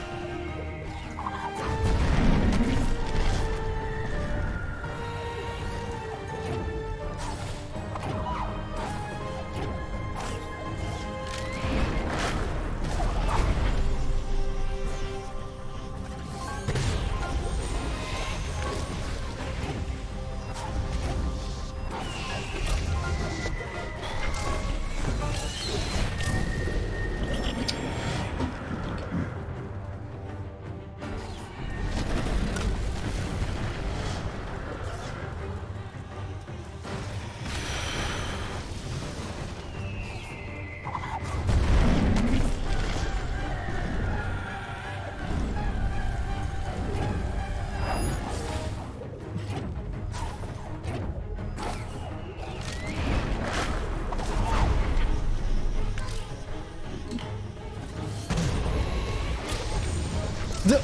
Да...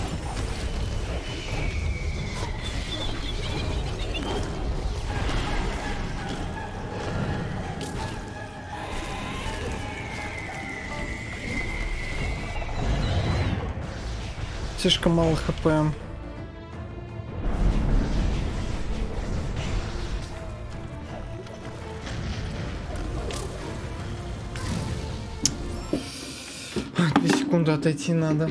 Слишком мало хп. Две секунды отойти надо.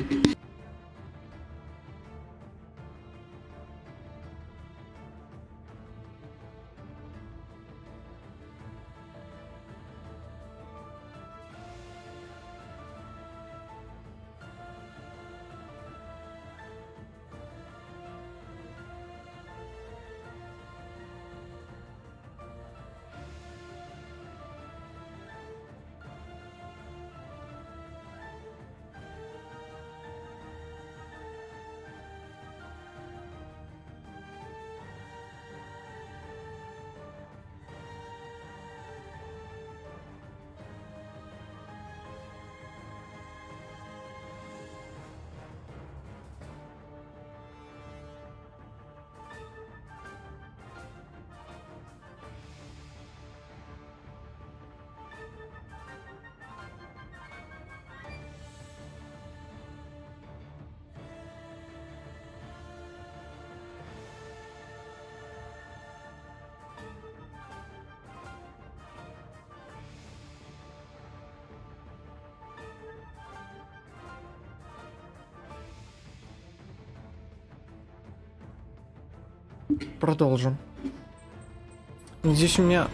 Продолжим. Здесь у меня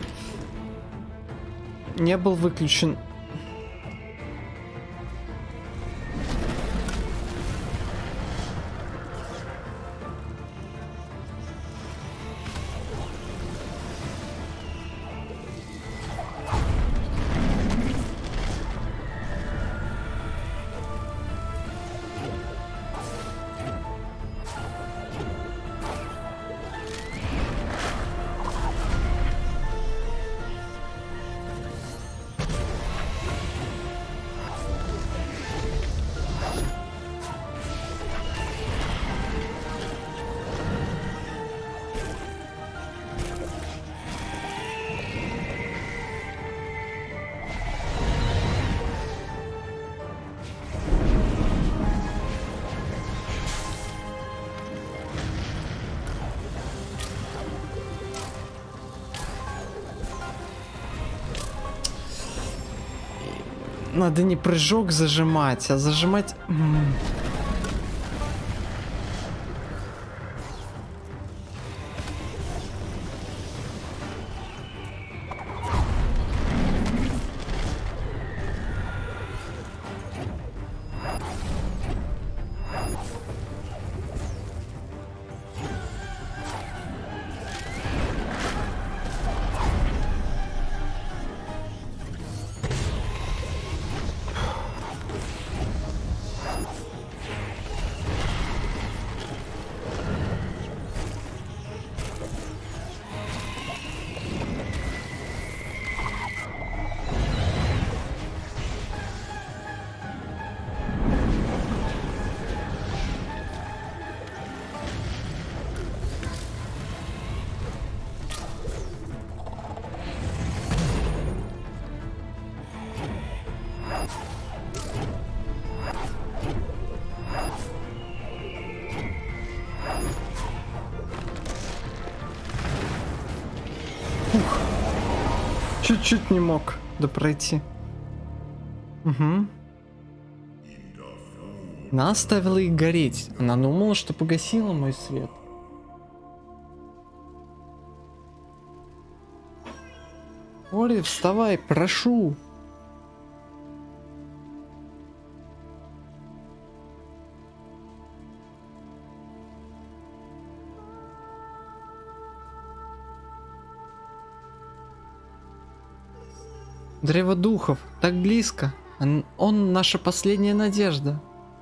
не был выключен. Надо не прыжок зажимать, а зажимать... Чуть-чуть не мог допройти. Угу. Она оставила их гореть. Она думала, что погасила мой свет. Ори, вставай, прошу. Древо духов, так близко. Он наша последняя надежда.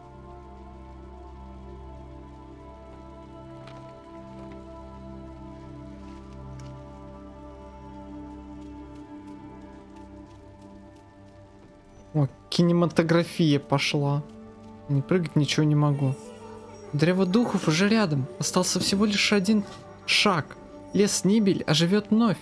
О, кинематография пошла. Не прыгать ничего не могу. Древо духов уже рядом. Остался всего лишь один шаг. Лес Нибель оживет вновь.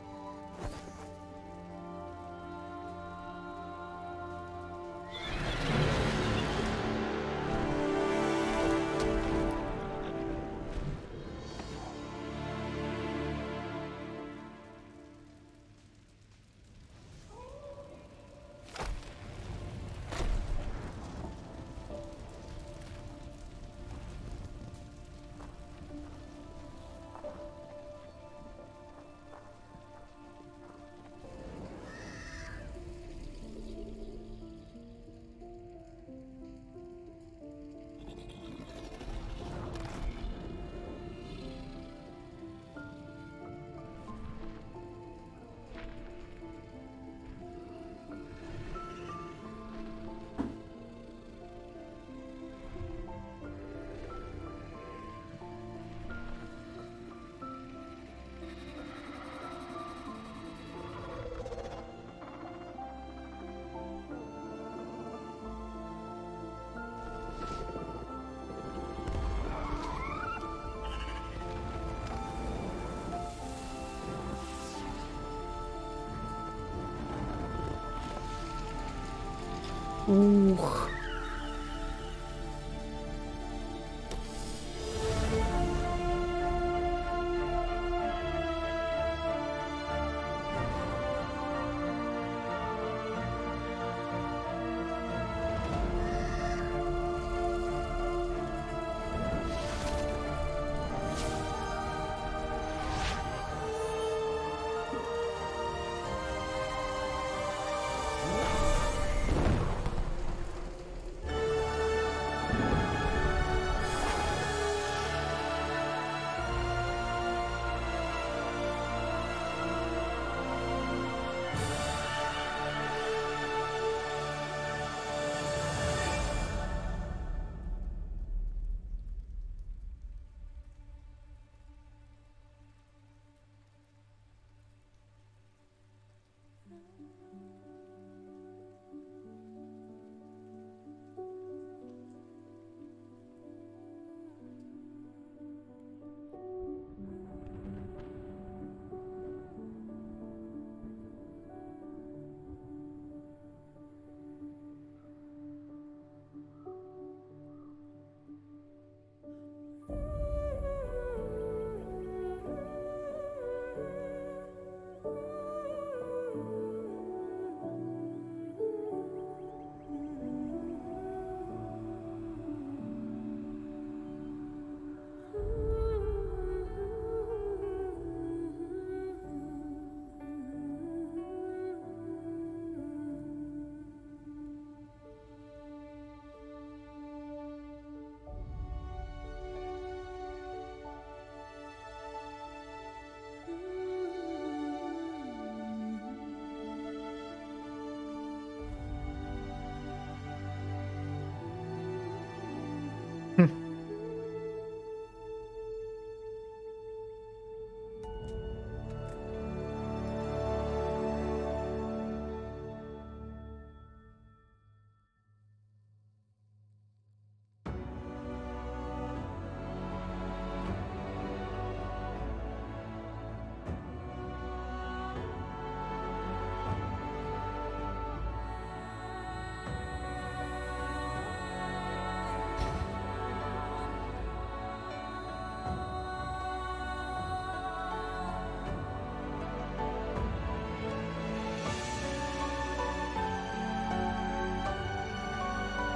Ух.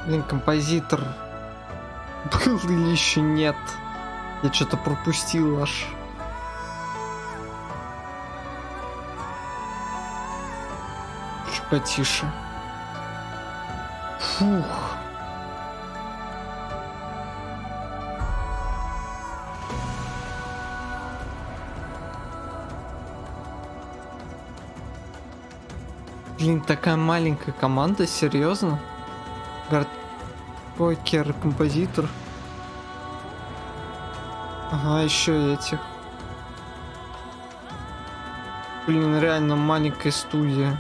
Блин, композитор был или еще нет? Я что-то пропустил аж. Чуть потише. Фух. Блин, такая маленькая команда, серьезно? Покер, композитор. Ага, еще этих. Блин, реально маленькая студия.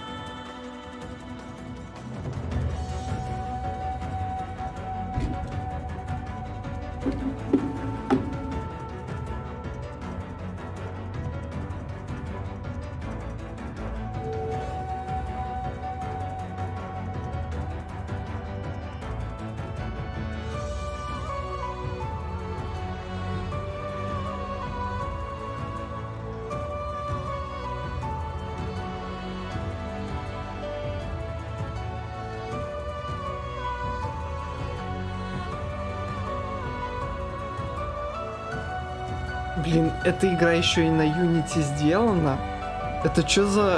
Блин, эта игра еще и на Unity сделана. Это что за...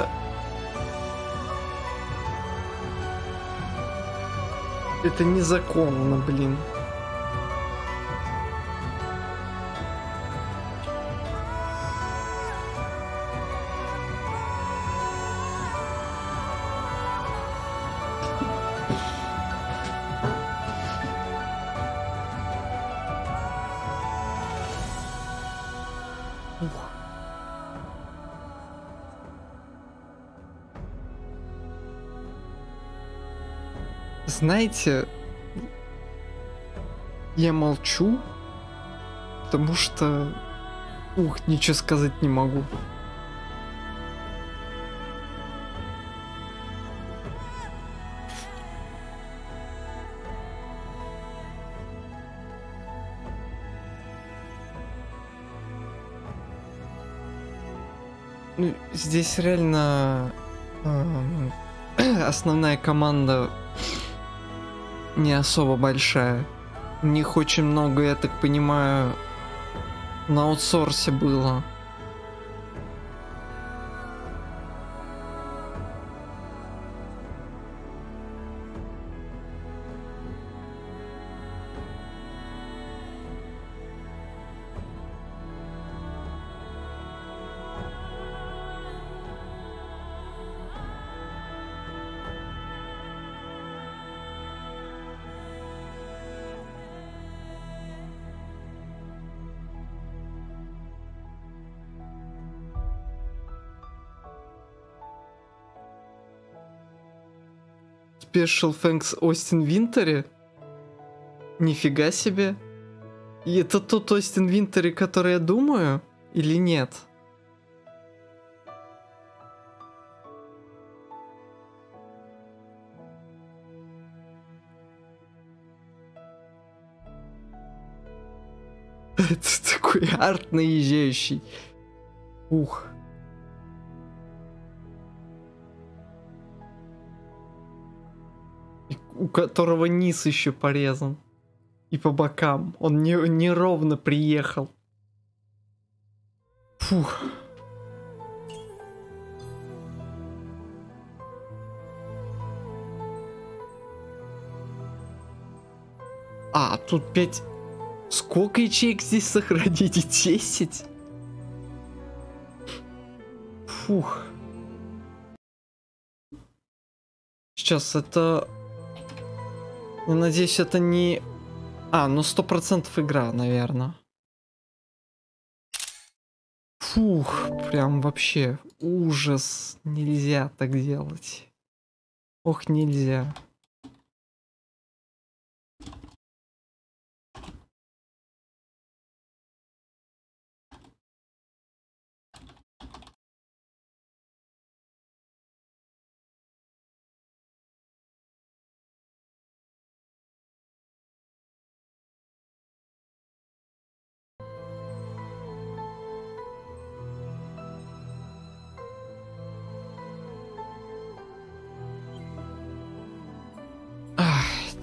Это незаконно, блин. Ух. Знаете, я молчу, потому что... Ух, ничего сказать не могу. Ну, здесь реально основная команда не особо большая. У них очень много, я так понимаю, на аутсорсе было. Special Thanks Остин Винтери? Нифига себе. И это тот Остин Винтери, который я думаю? Или нет? Это такой арт наезжающий. Ух. У которого низ еще порезан. И по бокам. Он неровно приехал. Фух. А, тут 5... Сколько ячеек здесь сохранить? 10? Фух. Сейчас это... Я надеюсь, это не... А, ну 100% игра, наверное. Фух, прям вообще ужас. Нельзя так делать. Ох, нельзя.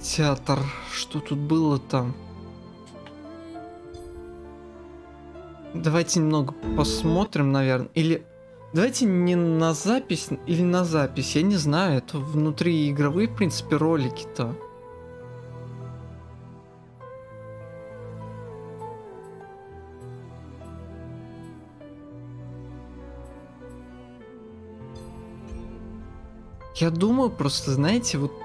Театр. Что тут было-то? Давайте немного посмотрим, наверное. Или... Давайте не на запись, или на запись. Я не знаю, это внутриигровые, в принципе, ролики-то. Я думаю, просто, знаете, вот...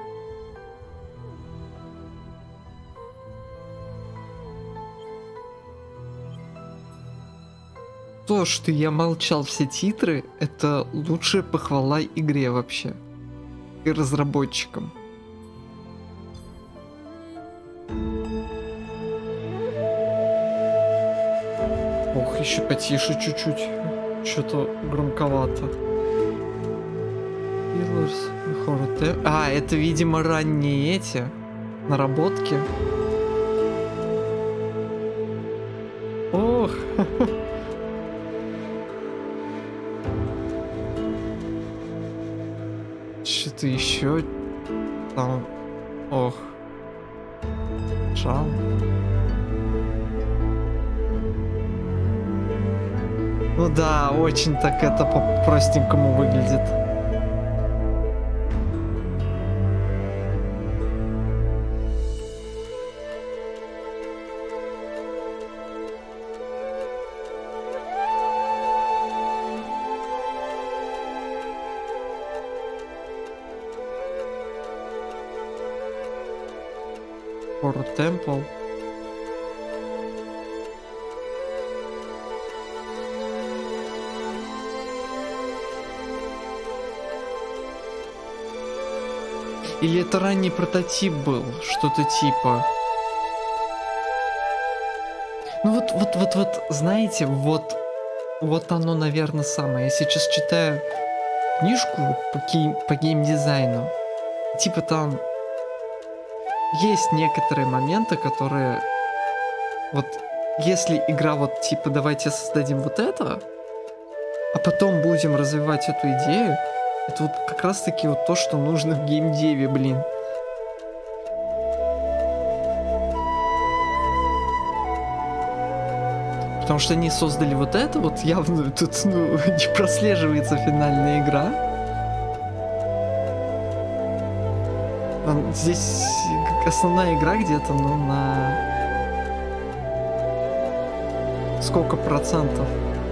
То, что я молчал все титры, это лучшая похвала игре вообще. И разработчикам. Ох, еще потише чуть-чуть. Что-то громковато. А, это, видимо, ранние эти наработки. Ох. Что-то еще там. Ох. Жал. Ну да, очень так это по-простенькому выглядит. Horror Temple. Или это ранний прототип был, что-то типа. Ну вот, знаете, вот оно, наверное, самое. Я сейчас читаю книжку по геймдизайну. Типа там есть некоторые моменты, которые... Вот если игра вот типа давайте создадим вот это, а потом будем развивать эту идею, это вот как раз таки вот то, что нужно в геймдеве, блин. Потому что они создали вот это, вот явно тут не прослеживается финальная игра. Здесь основная игра где-то, ну, на... Сколько процентов?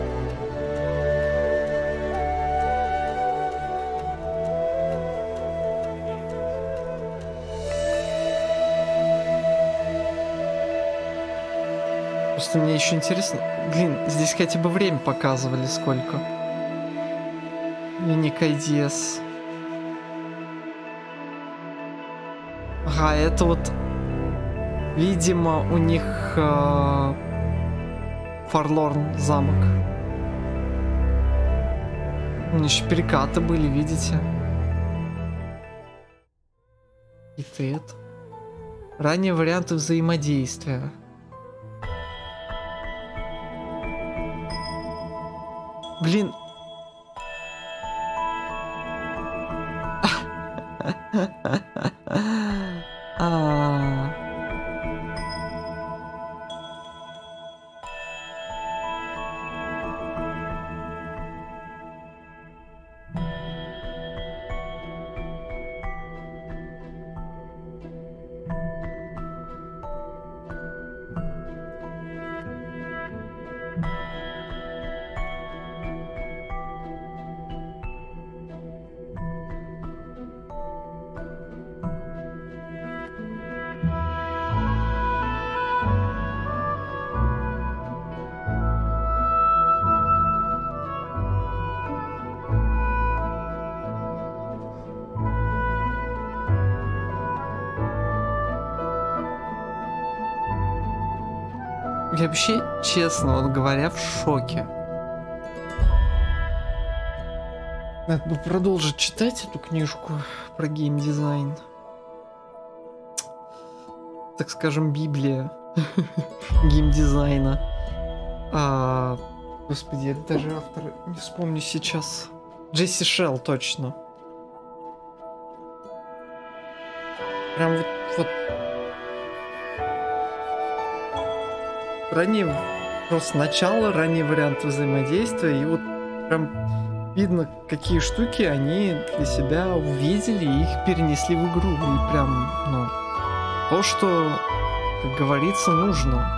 Просто мне еще интересно... Блин, здесь хотя бы время показывали сколько. Unique IDs. Ага, это вот... Видимо, у них... Forlorn замок. Еще перекаты были, видите? И это. Ранние варианты взаимодействия. Блин. Я вообще, честно вот говоря, в шоке. Надо бы продолжить читать эту книжку про геймдизайн. Так скажем, Библия геймдизайна. Господи, я даже автора не вспомню сейчас. Джесси Шелл, точно. Прям вот ранее, просто начало, ранний вариант взаимодействия, и вот прям видно, какие штуки они для себя увидели и их перенесли в игру. И прям, ну, то, что, как говорится, нужно.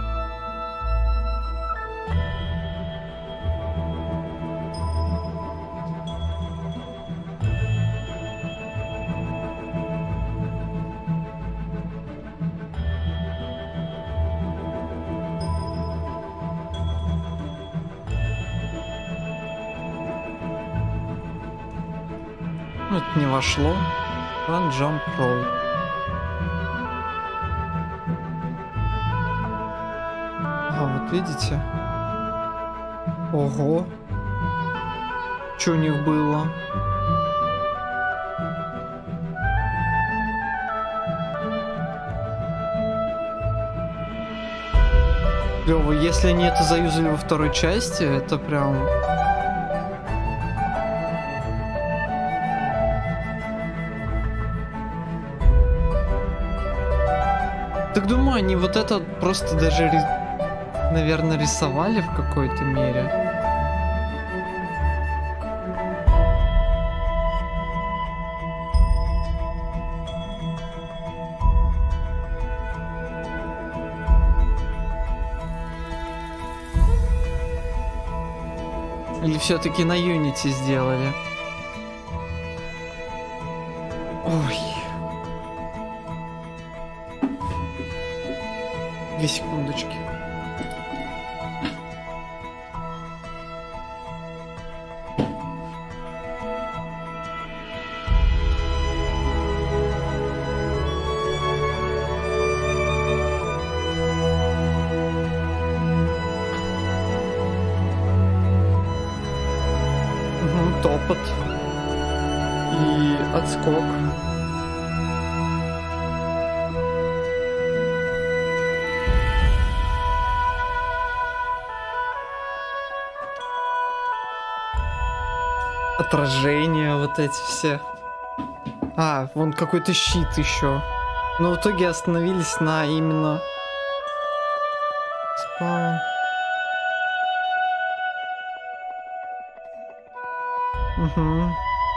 Ну, это не вошло. Run, jump, roll. А, вот видите? Ого. Что у них было? Клево, если они это заюзали во второй части, это прям... Так думаю, они вот это просто даже, наверное, рисовали в какой-то мере. Или все-таки на Unity сделали? Ой. 2 секундочки. Угу, топот и отскок. Отражения вот эти все. А, вон какой-то щит еще. Но в итоге остановились на именно... Спаун. Угу.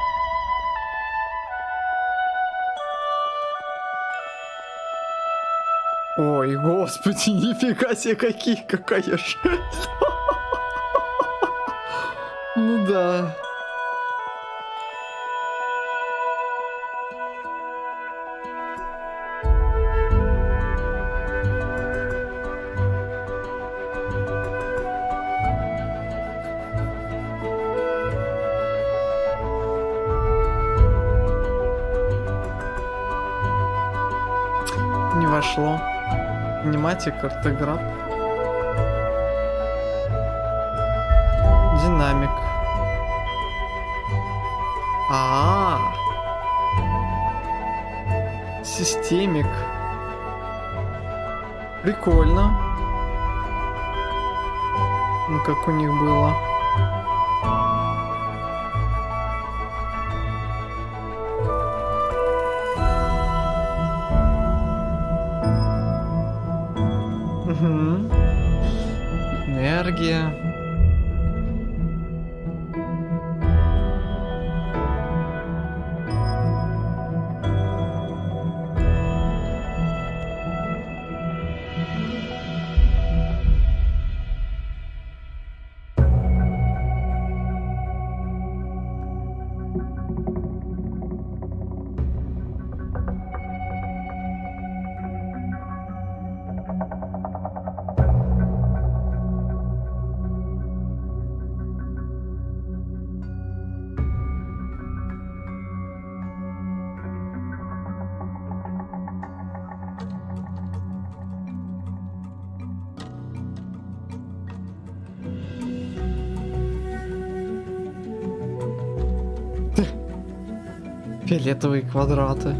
Ой, господи, нифига себе, какая жесть. Ну да. Не вошло. Кинематик, ортограф. Динамик. Системик. Прикольно. Ну как у них было. Угу. Энергия. Фиолетовые квадраты.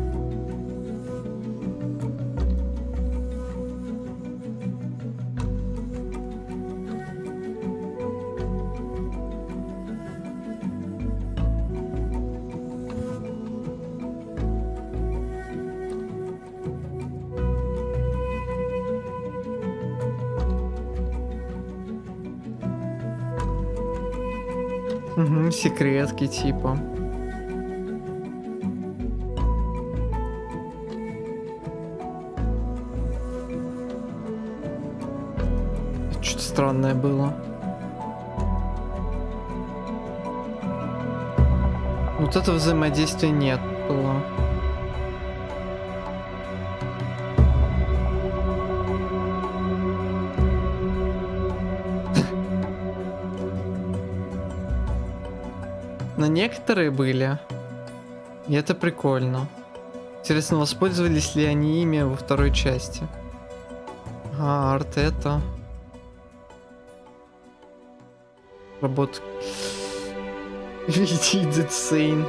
Угу, секретки типа. Что-то странное было. Вот этого взаимодействия нет было. Но некоторые были. И это прикольно. Интересно, воспользовались ли они ими во второй части? А, арт это. Работа. Видите, Insane.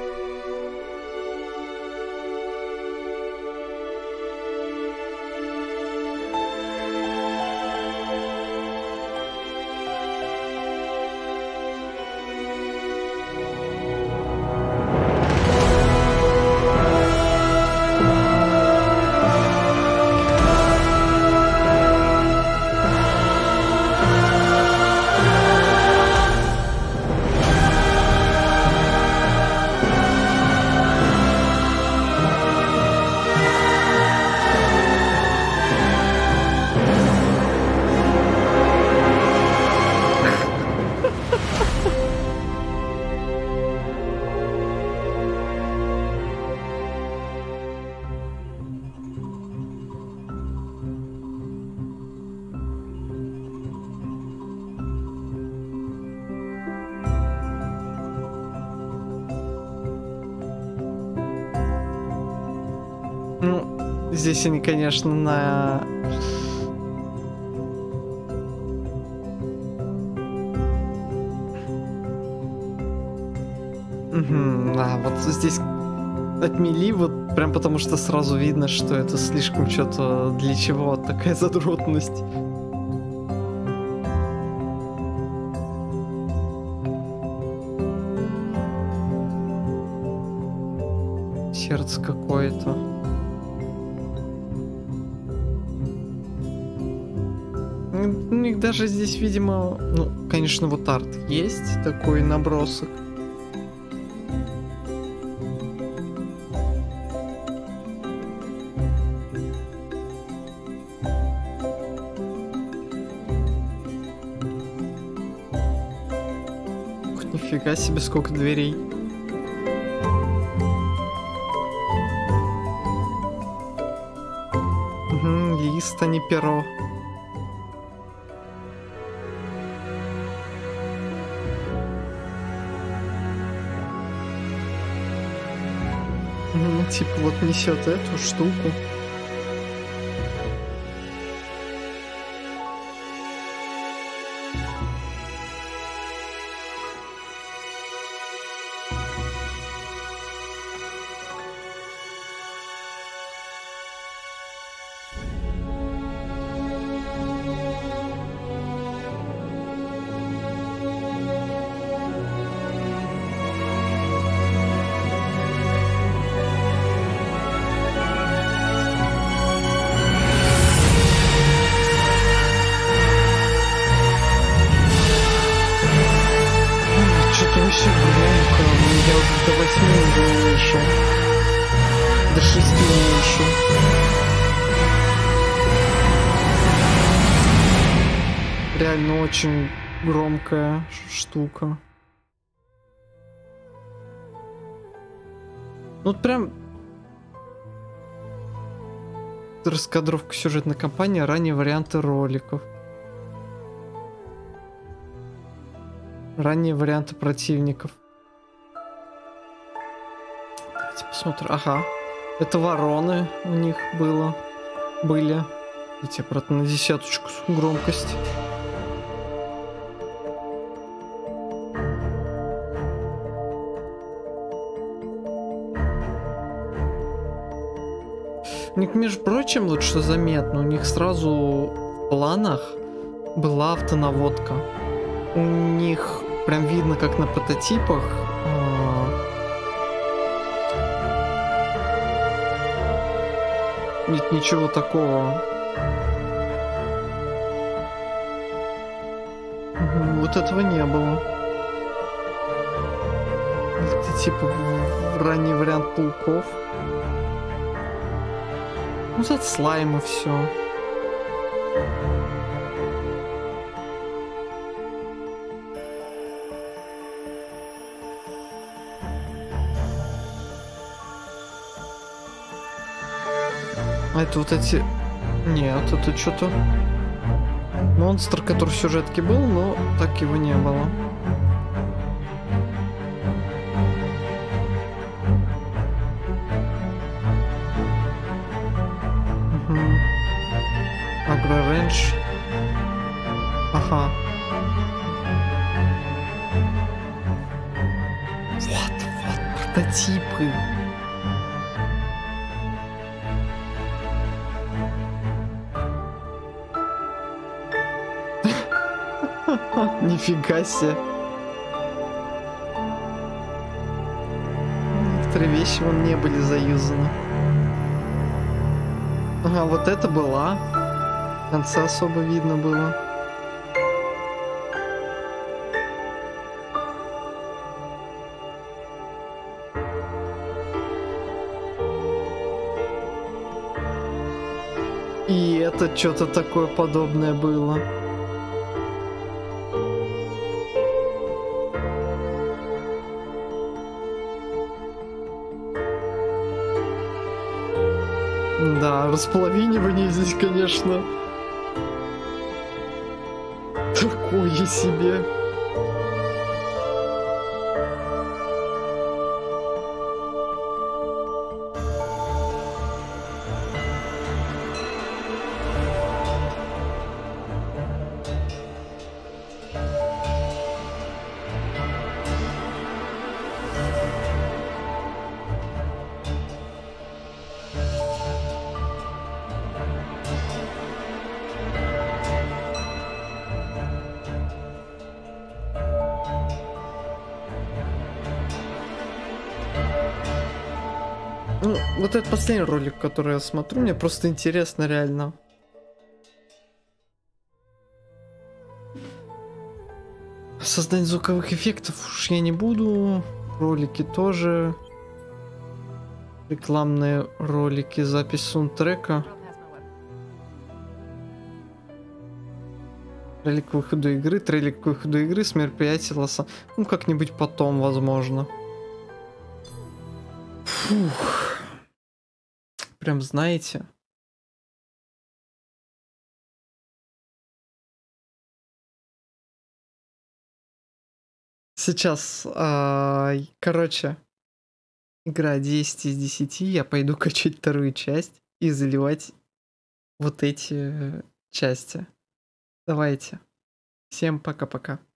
Ну, здесь они, конечно, на... Да, вот здесь отмели, вот прям потому что сразу видно, что это слишком что-то для чего такая задротность. Сердце какое-то. У них даже здесь, видимо, ну, конечно, вот арт есть, такой набросок. Ух, нифига себе, сколько дверей. Угу, лист, а не перо. Типа вот несет эту штуку. Очень громко, я уже до 8 не вышел, до 6 не вышел. Реально очень громкая штука. Ну вот прям раскадровка сюжетной кампании, ранние варианты роликов. Ранние варианты противников. Давайте посмотрим. Ага. Это вороны у них были. Видите, обратно на 10 громкость. У них, между прочим, вот что заметно, у них сразу в планах была автонаводка. У них прям видно, как на прототипах нет ничего такого. Вот этого не было. типа ранний вариант пауков. Ну, за слаймы все. А это вот эти... Нет, это что-то... Монстр, который в сюжетке был, но так его не было. Угу. Агро-рейндж. Ага. Вот, прототипы. Нифига себе. Некоторые вещи вон не были заюзаны. Ага, вот это была. В конце особо видно было. И это что-то такое подобное было. Да, располовинивание здесь, конечно, такое себе. Ну, вот этот последний ролик, который я смотрю, мне просто интересно реально. Создать звуковых эффектов уж я не буду. Ролики тоже. Рекламные ролики, запись саундтрека. Трейлер к выходу игры, с мероприятия Лоса. Ну, как-нибудь потом, возможно. Фух. Прям знаете. Сейчас, короче, игра 10 из 10. Я пойду качать вторую часть и заливать вот эти части. Давайте. Всем пока-пока.